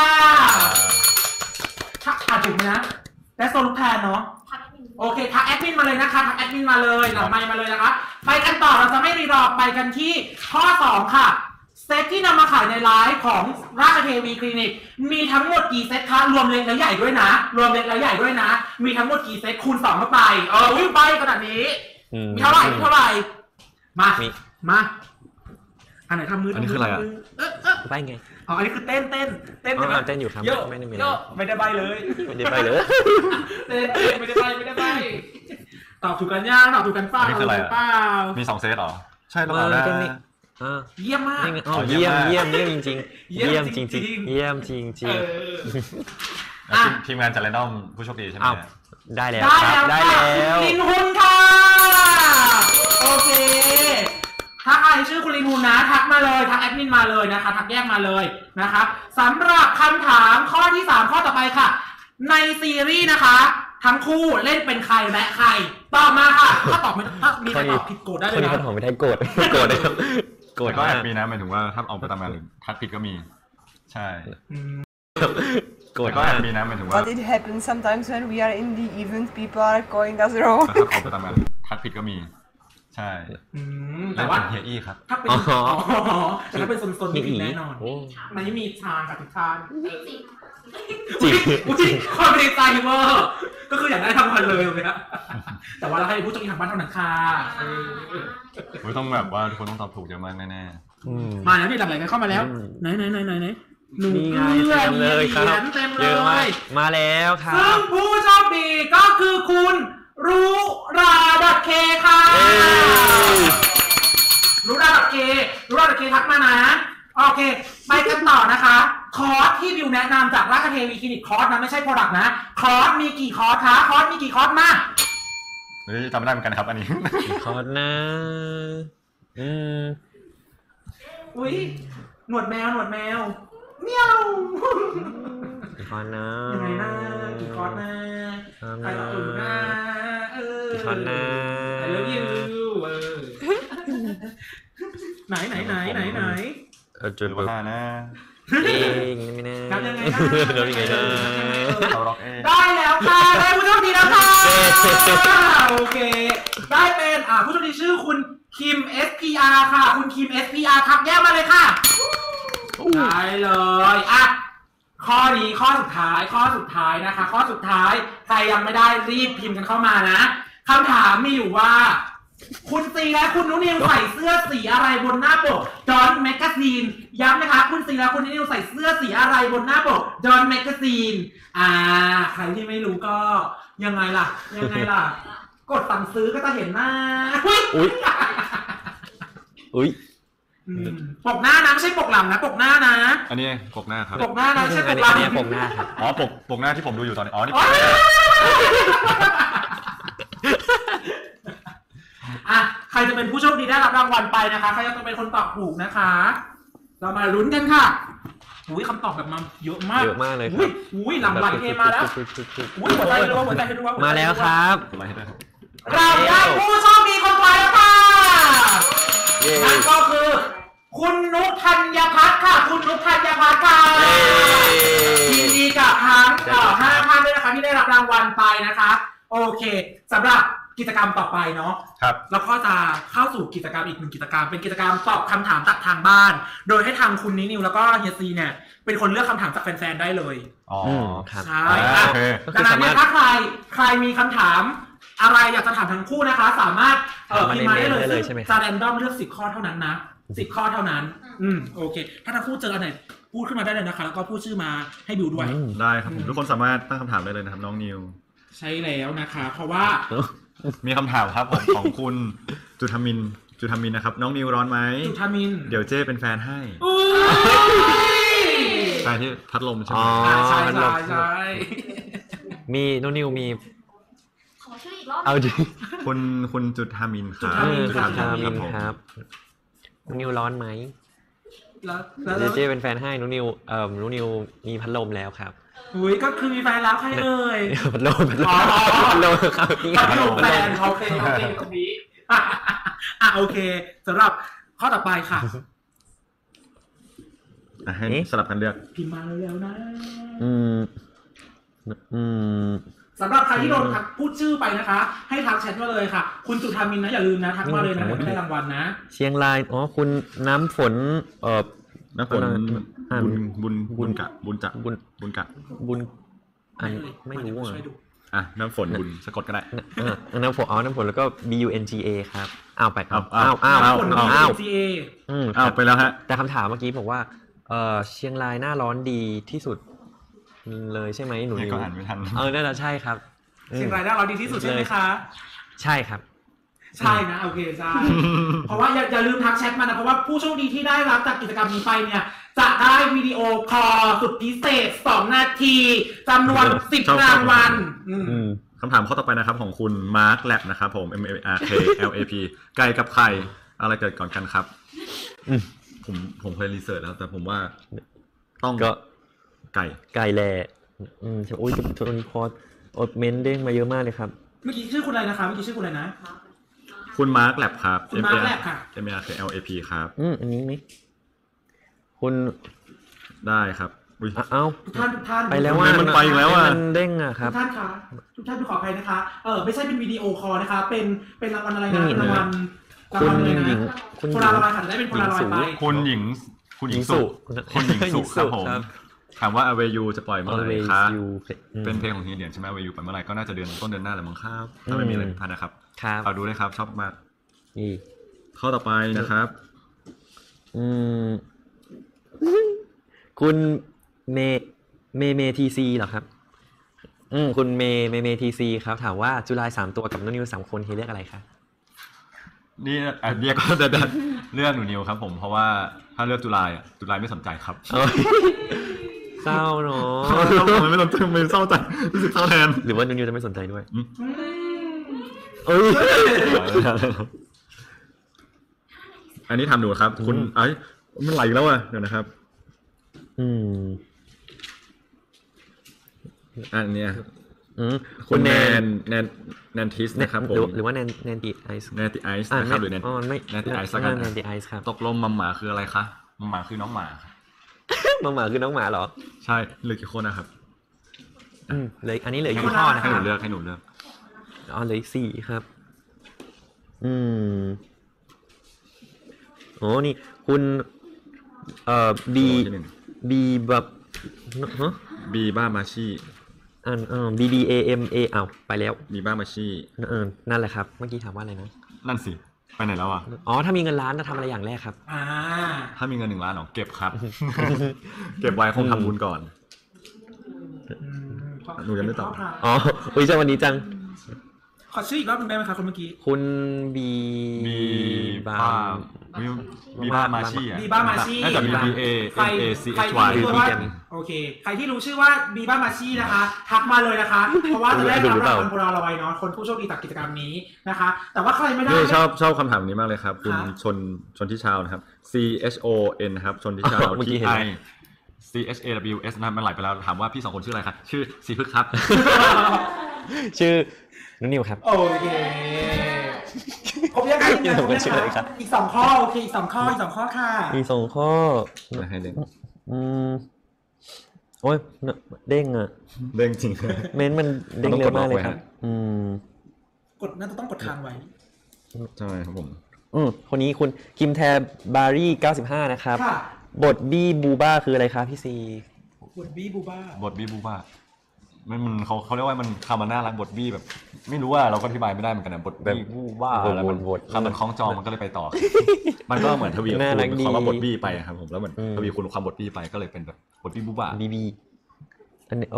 ถูกไหมนะแดสโซลูกแทนเนาะโอเคทักแอดมินมาเลยนะคะทักแอดมินมาเลยหลังไมค์มาเลยนะคะไปกันต่อเราจะไม่รีรอไปกันที่ข้อ2ค่ะเซตที่นำมาขายในไลฟ์ของราชเทวีคลินิกมีทั้งหมดกี่เซตคะรวมเล็กและใหญ่ด้วยนะมีทั้งหมดกี่เซตคูณ2เข้าไปวิ่งไปขนาดนี้มีเท่าไหร่มาอันไหนทำมืออันนี้คืออะไรอ่ะไปไงอันนี้คือเต้นเต้นอยู่ครับไม่ได้ใบเลยไม่ได้ใบเลยไม่ได้ใบตอบถูกกันย่างตอบถูกกันเปล่ามี2เซตหรอใช่หรือเปล่าเยี่ยมมากเยี่ยมจริงทีมงานจะแรนดอมผู้โชคดีใช่ไหมได้แล้วลินหุนค่ะโอเคถ้าใครชื่อคุณลินหุนนะทักมาเลยทักแอดมินมาเลยนะคะทักแยกมาเลยนะคะสำหรับคำถามข้อที่3ข้อต่อไปค่ะในซีรีส์นะคะทั้งคู่เล่นเป็นใครและใครตอบมาค่ะถ้าตอบไม่ถ้ามีใครตอบผิดโกรธได้เลยนะคนตอบไม่ได้โกรธเลยครับโกรธก็แอบมีนะหมายถึงว่าถ้าเอาไปตามมาหรือทักผิดก็มีใช่โกรธก็แอบมีนะหมายถึงว่า But it happens sometimes when we are in the event people are calling us wrong ถ้าเอาไปตามมาทักผิดก็มีใช่แต่ว่าเฮียอี้ครับถ้าเป็นโซนๆผิดแน่นอนไม่มีทางกับทุกท่านจริงความเป็นใจเวอร์ก็คืออยากได้ทำกันเลยนะแต่ว่าเราให้ผู้โชคดีทางบ้านเท่านั้นค่ะต้องแบบว่าทุกคนต้องตอบถูกเยอะมากแน่ๆมาแล้วนี่หลังไหลกันเข้ามาแล้วไหนหนูเต็มเลยครับเยอะมากมาแล้วครับซึ่งผู้โชคดีก็คือคุณรู้ราดับเคค่ะรู้ราดับเคทักมานะโอเคไปกันต่อนะคะคอร์สที่บิวแนะนำจากราชเทวีคลินิกคอร์สนะไม่ใช่โปรดักต์นะคอร์สมีกี่คอร์สคะคอร์สมีกี่คอร์สมาจำไม่ได้เหมือนกันครับอันนี้คอร์สนะอุ้ยหนวดแมวเมียวคอร์สนะยังไงนะกี่คอร์สนะใครตอบถูกนะคอร์สนะ I love you ไหนจนแบบนะเองไม่แน่นับยังไงนะนับยังไงนะเขาร็อกเอได้แล้วค่ะได้ผู้โชคดีแล้วค่ะโอเคได้เป็นผู้โชคดีชื่อคุณคิม SPR ค่ะคุณคิม SPR ทักแยกมาเลยค่ะได้เลยข้อนี้ข้อสุดท้ายนะคะ ข้อสุดท้ายใครยังไม่ได้รีบพิมพ์กันเข้ามานะคำถามมีอยู่ว่าคุณซีและคุณนุ้นิวใส่เสื้อสีอะไรบนหน้าปกดอนแมกกาซีนย้ำนะคะคุณซีและคุณนุ้นิวใส่เสื้อสีอะไรบนหน้าปกดอนแมกกาซีนใครที่ไม่รู้ก็ยังไงล่ะกดสั่งซื้อก็จะเห็นหน้าอุ้ยปกหน้านะไม่ใช่ปกหลังนะปกหน้านะอันนี้ปกหน้าครับปกหน้านะไม่ใช่ปกหลังปกหน้าครับอ๋อปกหน้าที่ผมดูอยู่ตอนนี้อ๋อนี่ใครจะเป็นผู้โชคดีได้รับรางวัลไปนะคะใครจะเป็นคนตอบถูกนะคะเรามาลุ้นกันค่ะคำตอบแบบมาเยอะมากเลยครับหลังไหลเทมาแล้วหัวใจรัวมาแล้วครับเราได้ผู้โชคดีคนต่อไปแล้วค่ะนั่นก็คือคุณนุธัญพัฒน์ค่ะคุณนุธัญพัฒน์ค่ะยินดีกับทั้ง5 ท่านด้วยนะคะที่ได้รับรางวัลไปนะคะโอเคสำหรับกิจกรรมต่อไปเนาะครับแล้วก็จะเข้าสู่กิจกรรมอีก1กิจกรรมเป็นกิจกรรมตอบคำถามจากทางบ้านโดยให้ทางคุณนิวแล้วก็เฮียซีเนี่ยเป็นคนเลือกคำถามจากแฟนๆได้เลยอ๋อครับใช่ดังนั้นเนี่ยถ้าใครมีคำถามอะไรอยากจะถามทั้งคู่นะคะสามารถพิมพ์มาได้เลยจะแรนดอมเลือก10 ข้อเท่านั้นนะ10 ข้อเท่านั้นโอเคถ้าทั้งคู่เจออันไหนพูดขึ้นมาได้เลยนะคะแล้วก็พูดชื่อมาให้บิวด้วยได้ครับผมทุกคนสามารถตั้งคำถามได้เลยนะครับน้องนิวใช่แล้วนะคะเพราะว่ามีคำถามครับผมของคุณจุธมินนะครับน้องนิวร้อนไหมจุธมินเดี๋ยวเจ้เป็นแฟนให้แฟนที่พัดลมใช่ไหมใช่มีน้องนิวมีขอชื่ออีกรอบเอาดิคุณจุธมินครับครับน้องนิวร้อนไหมเดี๋ยวเจ้เป็นแฟนให้น้องนิวมีพัดลมแล้วครับก็คือมีแฟนแล้วใครเอ่ยพัดลมครับพัดลมแฟนโอเคตรงนี้โอเคสำหรับข้อต่อไปค่ะให้สลับกันเลือกพิมพ์มาเร็วๆนะสำหรับใครที่โดนพูดชื่อไปนะคะให้ทักแชทมาเลยค่ะคุณจุธามินนะอย่าลืมนะทักมาเลยนะไม่ได้รางวัลนะเชียงรายคุณน้ำฝนบุญกะไม่รู้น้ำฝนบุญสะกดก็ได้น้ำฝนแล้วก็ BUNGA ครับไปครับไปแล้วฮะแต่คำถามเมื่อกี้บอกว่าเชียงรายหน้าร้อนดีที่สุดเลยใช่ไหมหนูก็อ่านไม่ทันน่าจะใช่ครับเชียงรายหน้าร้อนดีที่สุดใช่ไหมคะใช่ครับใช่นะโอเคใช่เพราะว่าอย่าลืมทักแชทมานะเพราะว่าผู้โชคดีที่ได้รับจากกิจกรรมนี้ไปเนี่ยจะได้วิดีโอคอลสุดพิเศษ2 นาทีจำนวน10 รางวัลคำถามข้อต่อไปนะครับของคุณมาร์คแลบนะครับผม MARKLAP ไก่กับไข่อะไรเกิดก่อนกันครับผมเคยรีเสิร์ชแล้วแต่ผมว่าต้องก็ไก่แหละโอ้ยจนพอเมนเด้งมาเยอะมากเลยครับเมื่อกี้ชื่อคุณอะไรนะคะนะคุณมาร์คแลบครับคุณมาร์คแลบค่ะ MARKLAP ครับอันนี้ไหมคุณได้ครับทุกท่านไปแล้วว่ามันไปแล้วอ่ะมันเด้งอ่ะครับทุกท่านคะทุกท่านขออภัยนะคะไม่ใช่เป็นวิดีโอคอลนะคะเป็นรางวัลอะไรนะรางวัลคุณหญิงโพลารอยด์ค่ะได้เป็นโพลารอยด์ไปคุณหญิงสุครับผมถามว่า Aveyu จะปล่อยเมื่อไหร่คะเป็นเพลงของเฮียเหรียญใช่ไหม Aveyu ปล่อยเมื่อไหร่ก็น่าจะต้นเดือนหน้าแหละมั้งครับถ้าไม่มีอะไรผิดพลาดนะครับฝากดูด้วยครับชอบมากข้อต่อไปนะครับคุณเมทีซีเหรอครับคุณเมทีซีครับถามว่าจุฬา3 ตัวกับน้องนิว3 คนเรียกอะไรคะนี่เรียกก็จะเลือกหนูนิวครับผมเพราะว่าถ้าเลือกจุฬาไม่สนใจครับเศร้าเนาะไม่สนใจไม่เศร้าใจรู้สึกเศร้าแทนหรือว่านิวจะไม่สนใจด้วยอันนี้ทำดูครับคุณมันไหลแล้วอ่ะเดี๋ยวนะครับอันเนี้ยคุณแนนทิสนะครับผมหรือว่าแนนติไอซ์นะครับหรือแนนติไอซ์ครับตกลมมัมหมาคืออะไรคะน้องหมาคือน้องหมาครับน้องหมาคือน้องหมาเหรอใช่เหลือกี่คนนะครับเลยอันนี้เหลือกี่ข้อนะคให้รับหนูเลือกให้หนูเลือกอ๋อเหลืออีกสี่ครับ โอ้นี่คุณบีแบบฮะบีบ้ามาชี BDAMA อ้าวไปแล้วบีบ้ามาชีนั่นแหละครับเมื่อกี้ถามว่าอะไรนะนั่นสิไปไหนแล้วอ่ะอ๋อถ้ามีเงินล้านจะทำอะไรอย่างแรกครับถ้ามีเงิน1 ล้านหรอเก็บครับ เก็บไว้คงทำบุญก่อน หนูยังไม่ตอบอ๋ออุ้ยจังวันนี้จังขอชื่ออีกรอบหนึงได้ไหมครับคนเมื่อกี้คุณบีบีบ้าบีบีบ้ามาชีอ่ะบีบ้ามาชีน่าจะ B A ใคร A C ใคร H ที่ Y รู้ว่าโอเคใครที่รู้ชื่อว่าบีบ้ามาชีนะคะ ทักมาเลยนะคะ เพราะว่าจะได้รับรางวัลโพลารอยด์เนาะคนผู้โชคดีจากกิจกรรมนี้นะคะ แต่ว่าใครไม่ได้ชอบคำถามนี้มากเลยครับคุณชนทิชาวนะครับ C H O N ครับชนทิชาว T I C H A W S นะมันไหลไปแล้วถามว่าพี่2 คนชื่ออะไรครับชื่อสีพึกครับชื่อนุ่นนิวครับโอเคครบยังไงพี่ผมก็ชื่ออะไรครับอีก2 ข้อโอเคอีก2 ข้อค่ะมี2 ข้อให้เด้งโอ้ยเด้งอ่ะเด้งจริงเม้นมันเด้งเร็วมากเลยครับกดน่าจะต้องกดค้างไว้ใช่ครับผมคนนี้คุณคิมแทบารี่95นะครับค่ะบทบี้บูบ้าคืออะไรครับพี่ซีบทบี้บูบ้าบทบี้บูบ้ามันเขาเรียกว่ามันคำมันน่ารักบทบี้แบบ ไม่รู้ว่าเราก็อธิบายไม่ได้เหมือนกันนะบทบี้บูบ้าอะไรมันคำมันคล้องจองมันก็เลยไปต่อ มันก็เหมือนทวีคูณคำว่าบทบี้ไปครับผมแล้วเหมือนทวีคูณความบทบี้ไปก็เลยเป็นแบบบทบี้บูบ้าบีอันนี้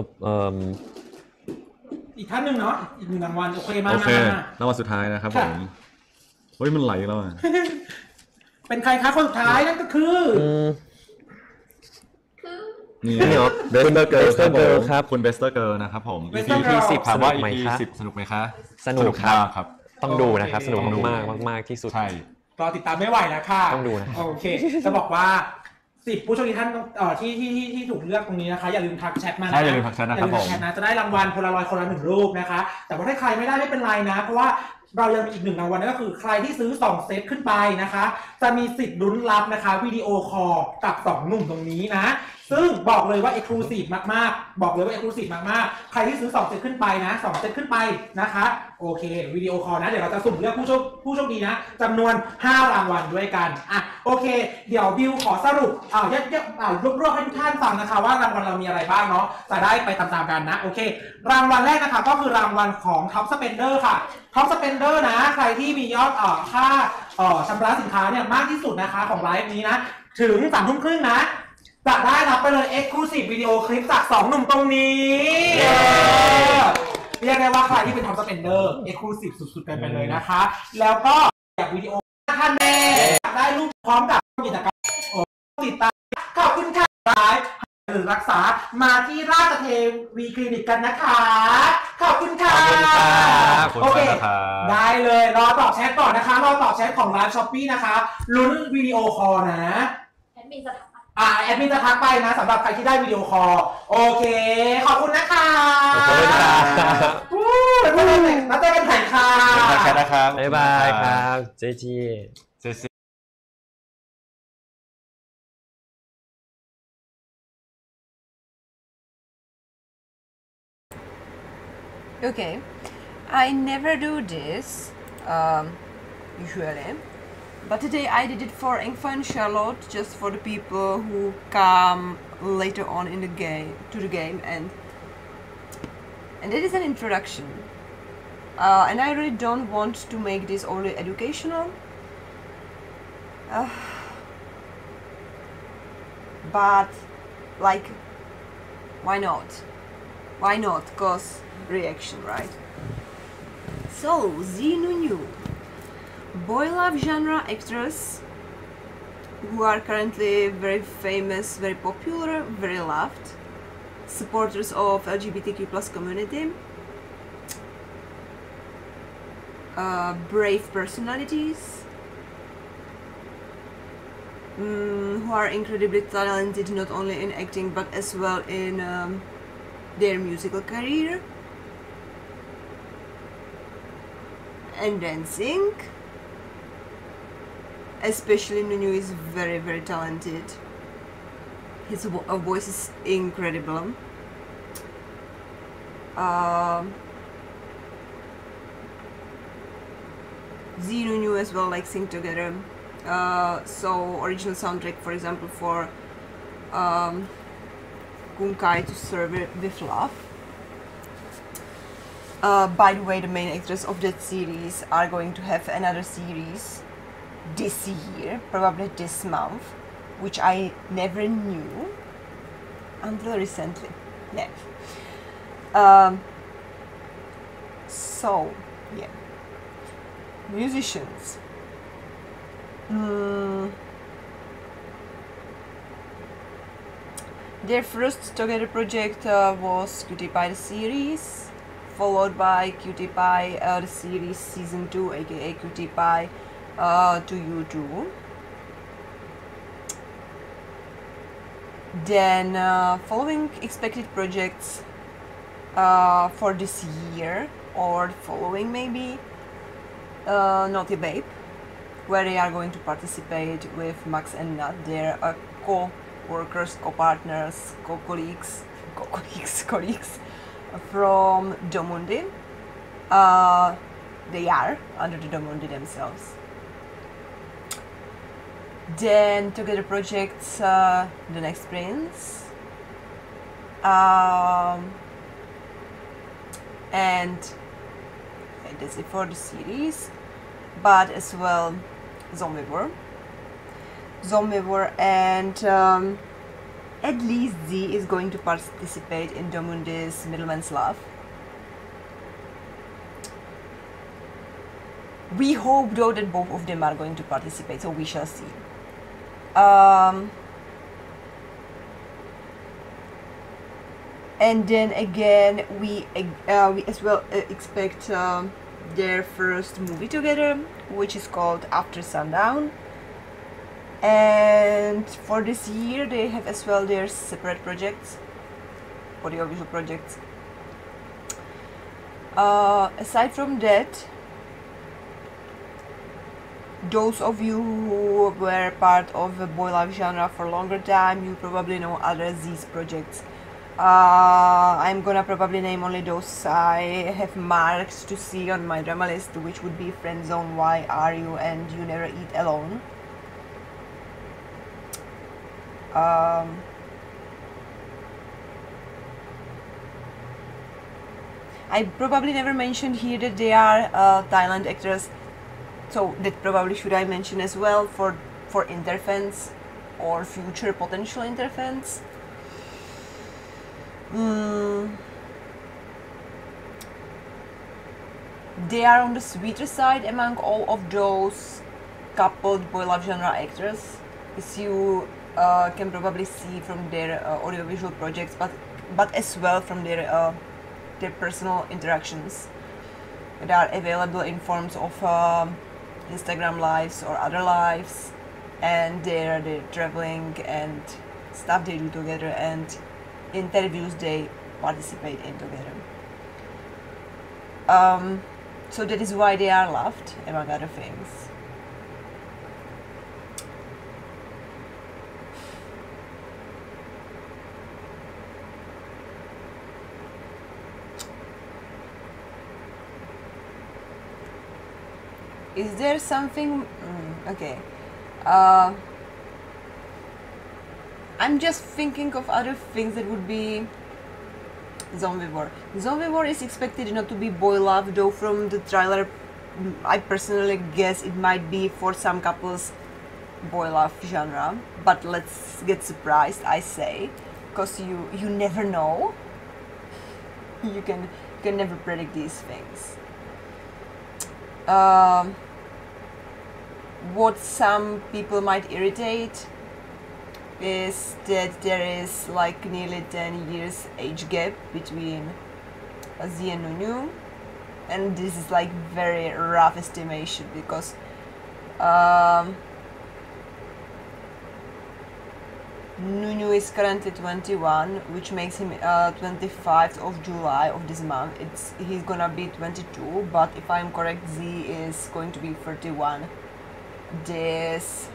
อีกท่านหนึ่งเนาะอีก1 รางวัลโอเคมากโอเครางวัลสุดท้ายนะครับผมเฮ้ยมันไหลแล้วอ่ะเป็นใครคะคนสุดท้ายนั่นก็คือนี่เหรอเบสเตอร์เกิร์ลครับคุณเบสเตอร์เกิร์ลนะครับผม Bester EP Girl 10ถามว่าสนุกไหม EP คะ 10สนุกไหมคะสนุกครับมากครับต้องดูนะครับสนุกมากที่สุดใช่รอติดตามไม่ไหวแล้วค่ะต้องดูนะโอเค จะบอกว่า10 ผู้โชคดีท่านที่ถูกเลือกตรงนี้นะคะอย่าลืมทักแชทมานะใช่อย่าลืมทักแชทนะครับผมจะได้รางวัลโพลารอยด์คนละ1 รูปนะคะ แต่ว่าถ้าใครไม่ได้ไม่เป็นไรนะเพราะว่าเรายังมีอีก1 รางวัลนั่นก็คือใครที่ซื้อ2 เซตขึ้นไปนะคะจะมีสิทธิ์ลุ้นรับนะคะวิดีโอคอลกับ2 หนุ่มตรงนี้นะซึ่งบอกเลยว่า Exclusive มากๆบอกเลยว่า Exclusive มากๆใครที่ซื้อ2 เซตขึ้นไปนะ2 เซตขึ้นไปนะคะโอเควิดีโอคอลนะเดี๋ยวเราจะสุ่มเลือกผู้โชคดีนะจำนวน5 รางวัลด้วยกันอ่ะโอเคเดี๋ยวบิวขอสรุปรวบให้ทุกท่านฟังนะคะว่ารางวัลเรามีอะไรบ้างเนาะจะได้ไปตามๆกันนะโอเครางวัลแรกนะคะก็คือรางวัลของ Top Spender ค่ะTop Spender นะใครที่มียอดค่าชำระสินค้าเนี่ยมากที่สุดนะคะของไลฟ์นี้นะถึง 3 ทุ่มครึ่งนะจะได้รับไปเลย Exclusive วิดีโอคลิปจาก2 หนุ่มตรงนี้เรียกได้ว่าใครที่เป็น Top Spender Exclusive สุดๆกันไปเลยนะคะแล้วก็อยากวิดีโอท่านแม่ได้รูปพร้อมกับกิจกรรมติดตามขอบคุณค่ะไลฟ์หรือรักษามาที่ราชเทวีคลินิกกันนะคะขอบคุณค่ะโอเคได้เลยรอตอบแชทก่อนนะคะรอตอบแชทของร้านช้อปปี้นะคะลุ้นวิดีโอคอลนะแอดมินจะทักไปนะสำหรับใครที่ได้วิดีโอคอลโอเคขอบคุณนะคะขอบคุณค่ะแล้วเจอกันใหม่ค่ะทักแชทนะครับบ๊ายบายครับเจจี Okay, I never do this usually, but today I did it for Ingfa and Charlotte, just for the people who come later on in the game and it is an introduction, and I really don't want to make this only educational, but like, why not? Why not? Cause reaction, right? So, Zinunyu, boy love genre actors who are currently very famous, very popular, very loved, supporters of LGBTQ+ community, brave personalities, who are incredibly talented not only in acting but as well in their musical career and dancing, especially Nunu is very, very talented. His voice is incredible. Z Nunu as well, like, sing together. So original soundtrack, for example, for Kunkai to Serve with Love. By the way, the main actors of that series are going to have another series this year, probably this month, which I never knew until recently. Yeah. So, yeah. Musicians. Their first together project was Cutie Pie the series, followed by Cutie Pie the series season 2, aka Cutie Pie to You Too. Then following expected projects for this year or following maybe Naughty Babe, where they are going to participate with Max and Nat, their co-workers, co-partners, colleagues from Domundi. They are under the Domundi themselves. Then together projects The Next Prince, and that's it for the series, but as well Zombivore, and at least Z is going to participate in Domundi's Middleman's Love. We hope though that both of them are going to participate, so we shall see. And then again, we as well expect their first movie together, which is called After Sundown. And for this year, they have as well their separate projects, audiovisual projects. Aside from that, those of you who were part of the boy love genre for a longer time, you probably know other Z's projects. I'm gonna probably name only those I have marked to see on my drama list, which would be Friendzone, Why Are You, and You Never Eat Alone. I probably never mentioned here that they are Thailand actors, so that probably should I mention as well for interfans or future potential interfans. They are on the sweeter side among all of those coupled boy love genre actors, as you can probably see from their audiovisual projects, but as well from their personal interactions that are available in forms of Instagram lives or other lives, and their traveling and stuff they do together and interviews they participate in together. So that is why they are loved, among other things. Is there something... okay. I'm just thinking of other things that would be Zombivore. Zombivore is expected not to be boy love, though from the trailer I personally guess it might be for some couples boy love genre, but let's get surprised, I say, because you never know. You can never predict these things. What some people might irritate is that there is like nearly 10 years age gap between Z and Nunu, and this is like very rough estimation because Nunu is currently 21, which makes him 25th of July of this month. He's gonna be 22, but if I'm correct, Z is going to be 31 this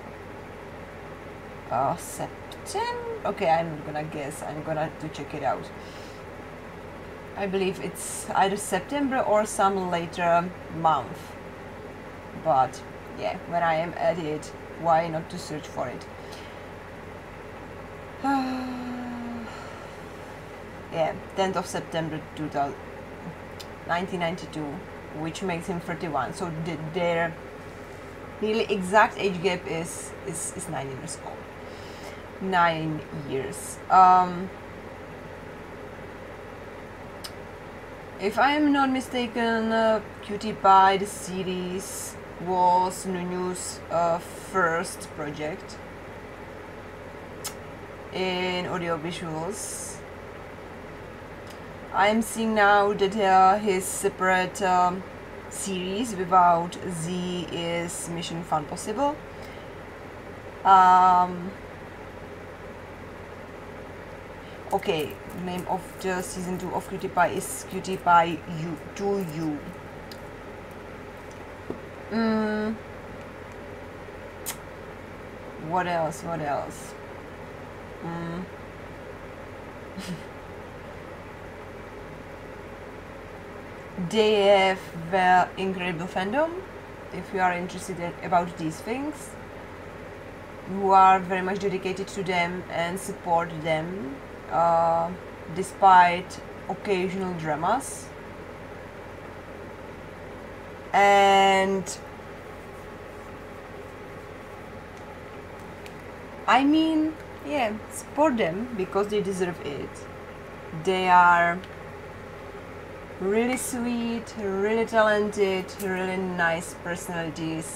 September. Okay, I'm not gonna guess. I'm gonna have to check it out. I believe it's either September or some later month. But yeah, when I am at it, why not to search for it? Yeah, 10th of September 1992, which makes him 31. So their nearly exact age gap is 9 years old. 9 years. If I am not mistaken, Cutie Pie, the series, was Nunu's first project in audiovisuals. I am seeing now that his separate series without Z is Mission Fun Possible. Okay, name of the season 2 of Cutie Pie is Cutie Pie U2U. What else? They have incredible fandom. If you are interested about these things, who are very much dedicated to them and support them despite occasional dramas. And I mean, yeah, support them because they deserve it. They are really sweet, really talented, really nice personalities.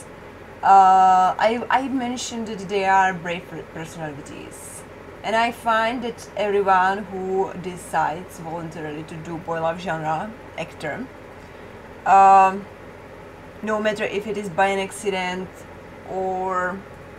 I mentioned that they are brave personalities, and I find that everyone who decides voluntarily to do boy love genre actor, no matter if it is by an accident or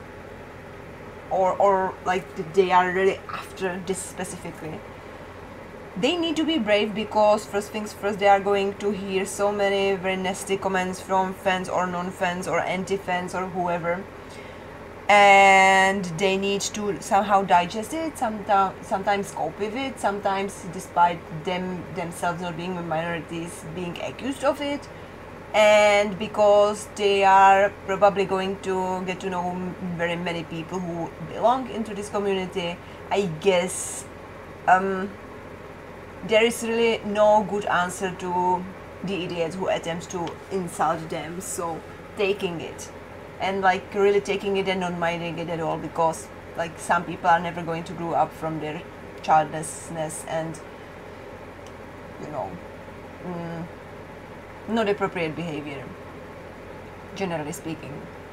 like they are really after this specifically, they need to be brave, because first things first, they are going to hear so many very nasty comments from fans or non-fans or anti-fans or whoever, and they need to somehow digest it, sometimes cope with it, sometimes despite themselves not being minorities being accused of it, and because they are probably going to get to know very many people who belong into this community, I guess there is really no good answer to the idiot who attempts to insult them. So taking it and like really taking it and not minding it at all, because like some people are never going to grow up from their childlessness and, you know, not appropriate behavior, generally speaking.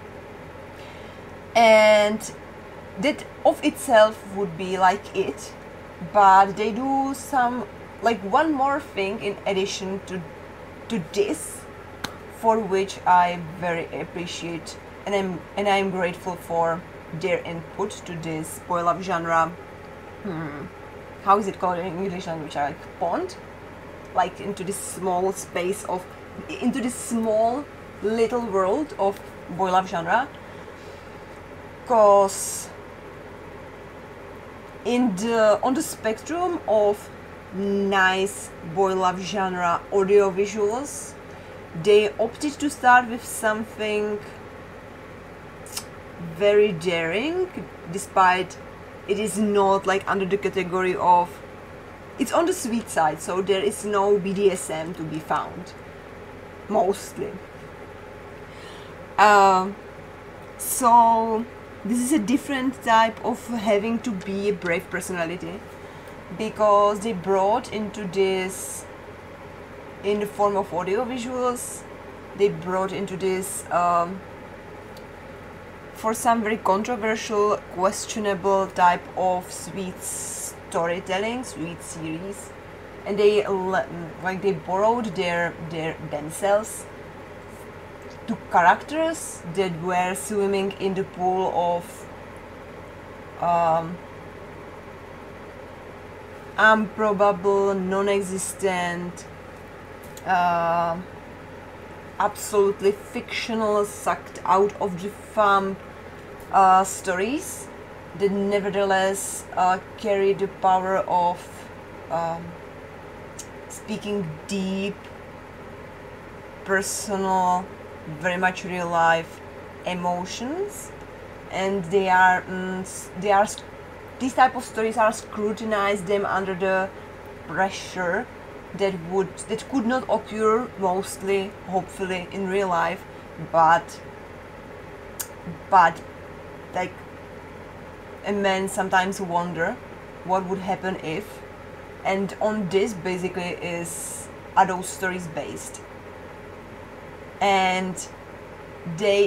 And that of itself would be like it, but they do some like one more thing in addition to this, for which I very appreciate, and I'm grateful for their input to this boy love genre. How is it called in English language? Like pond, like into this small space of, into this small little world of boy love genre, because on the spectrum of nice boy love genre audiovisuals, they opted to start with something very daring, despite it is not like under the category of, it's on the sweet side, so there is no BDSM to be found, mostly. So this is a different type of having to be a brave personality, because they brought into this, in the form of audiovisuals, they brought into this for some very controversial, questionable type of sweet storytelling, sweet series, and they like they borrowed their themselves to characters that were swimming in the pool of improbable, non-existent absolutely fictional, sucked out of the fun stories that nevertheless carry the power of speaking deep, personal, very much real life emotions, and these type of stories are scrutinized them under the pressure that could not occur mostly, hopefully, in real life, but like a man sometimes wonder what would happen if, and on this basically are those stories based, and they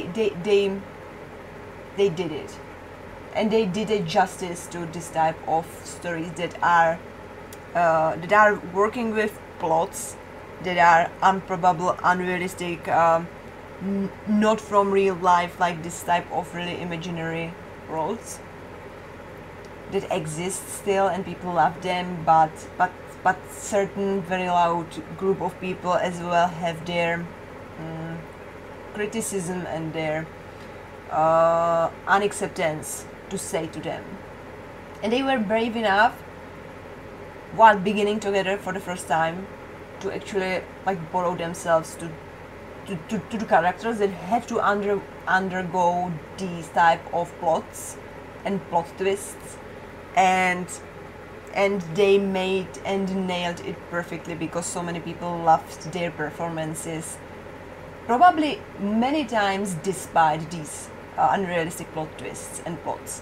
did it, and they did a justice to this type of stories that are working with plots that are improbable, unrealistic, not from real life, like this type of really imaginary worlds that exist still and people love them, but certain very loud group of people as well have their criticism and their unacceptance to say to them, and they were brave enough while beginning together for the first time to actually like borrow themselves to the characters that had to undergo these type of plots and plot twists, and they made and nailed it perfectly because so many people loved their performances, probably many times despite these unrealistic plot twists and plots.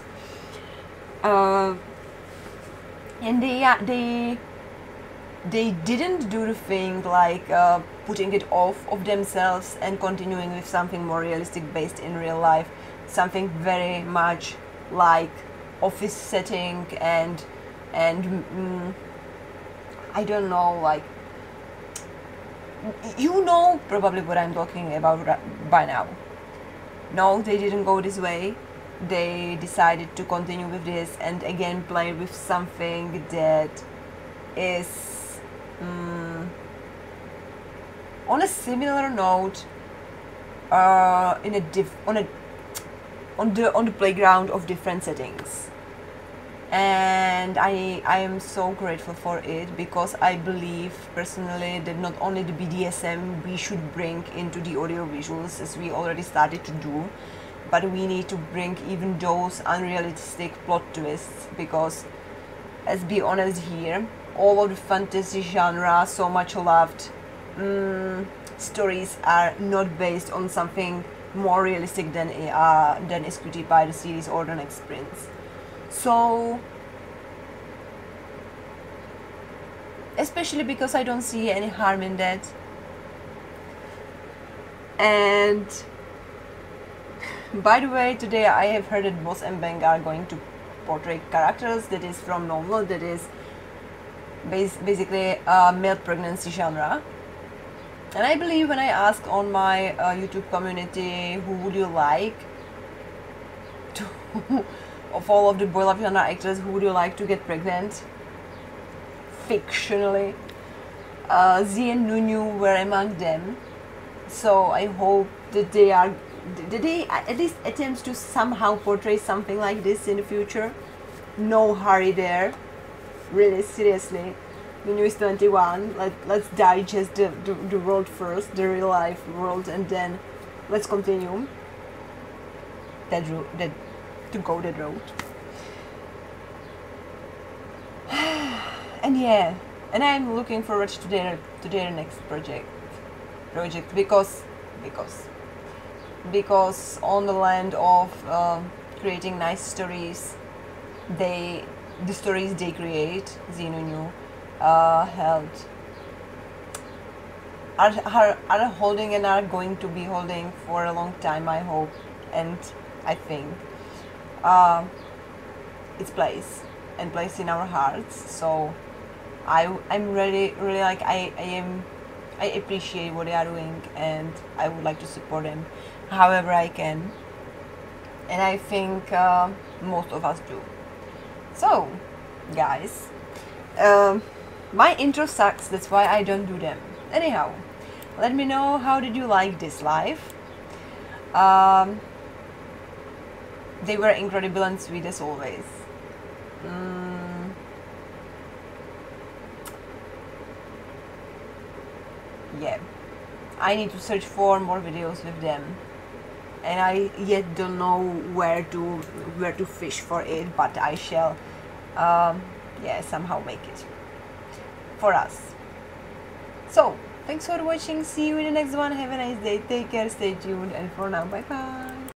And they didn't do the thing like putting it off of themselves and continuing with something more realistic based in real life, something very much like office setting and I don't know, like, you know probably what I'm talking about by now. No, they didn't go this way. They decided to continue with this and again play with something that is on a similar note, on the playground of different settings, and I am so grateful for it, because I believe personally that not only the BDSM we should bring into the audio visuals, as we already started to do, but we need to bring even those unrealistic plot twists, because let's be honest here, all of the fantasy genre, so much loved stories are not based on something more realistic than Escuti by the series or the Next Prince. So, especially because I don't see any harm in that. And by the way, today I have heard that Boss and Bang are going to portray characters that is from novel, that is basically male pregnancy genre. And I believe when I asked on my YouTube community who would you like to of all of the boy love genre actors, who would you like to get pregnant fictionally, Z and Nunu were among them. So I hope that they at least attempt to somehow portray something like this in the future. No hurry there, really, seriously. Nunu is 21, let's digest the world first, the real life world, and then let's continue to go that road. And yeah, and I'm looking forward to their next project because on the land of creating nice stories, the stories they create, Zinunu, are holding and are going to be holding for a long time, I hope, and I think its place in our hearts. So I'm really like I appreciate what they are doing, and I would like to support them however I can, and I think most of us do. So guys, my intro sucks, that's why I don't do them. Anyhow, Let me know how did you like this live. They were incredible and sweet as always. Yeah, I need to search for more videos with them, and I yet don't know where to fish for it, but I shall yeah, somehow make it for us. So thanks for watching, see you in the next one, have a nice day, take care, stay tuned, and for now, bye bye.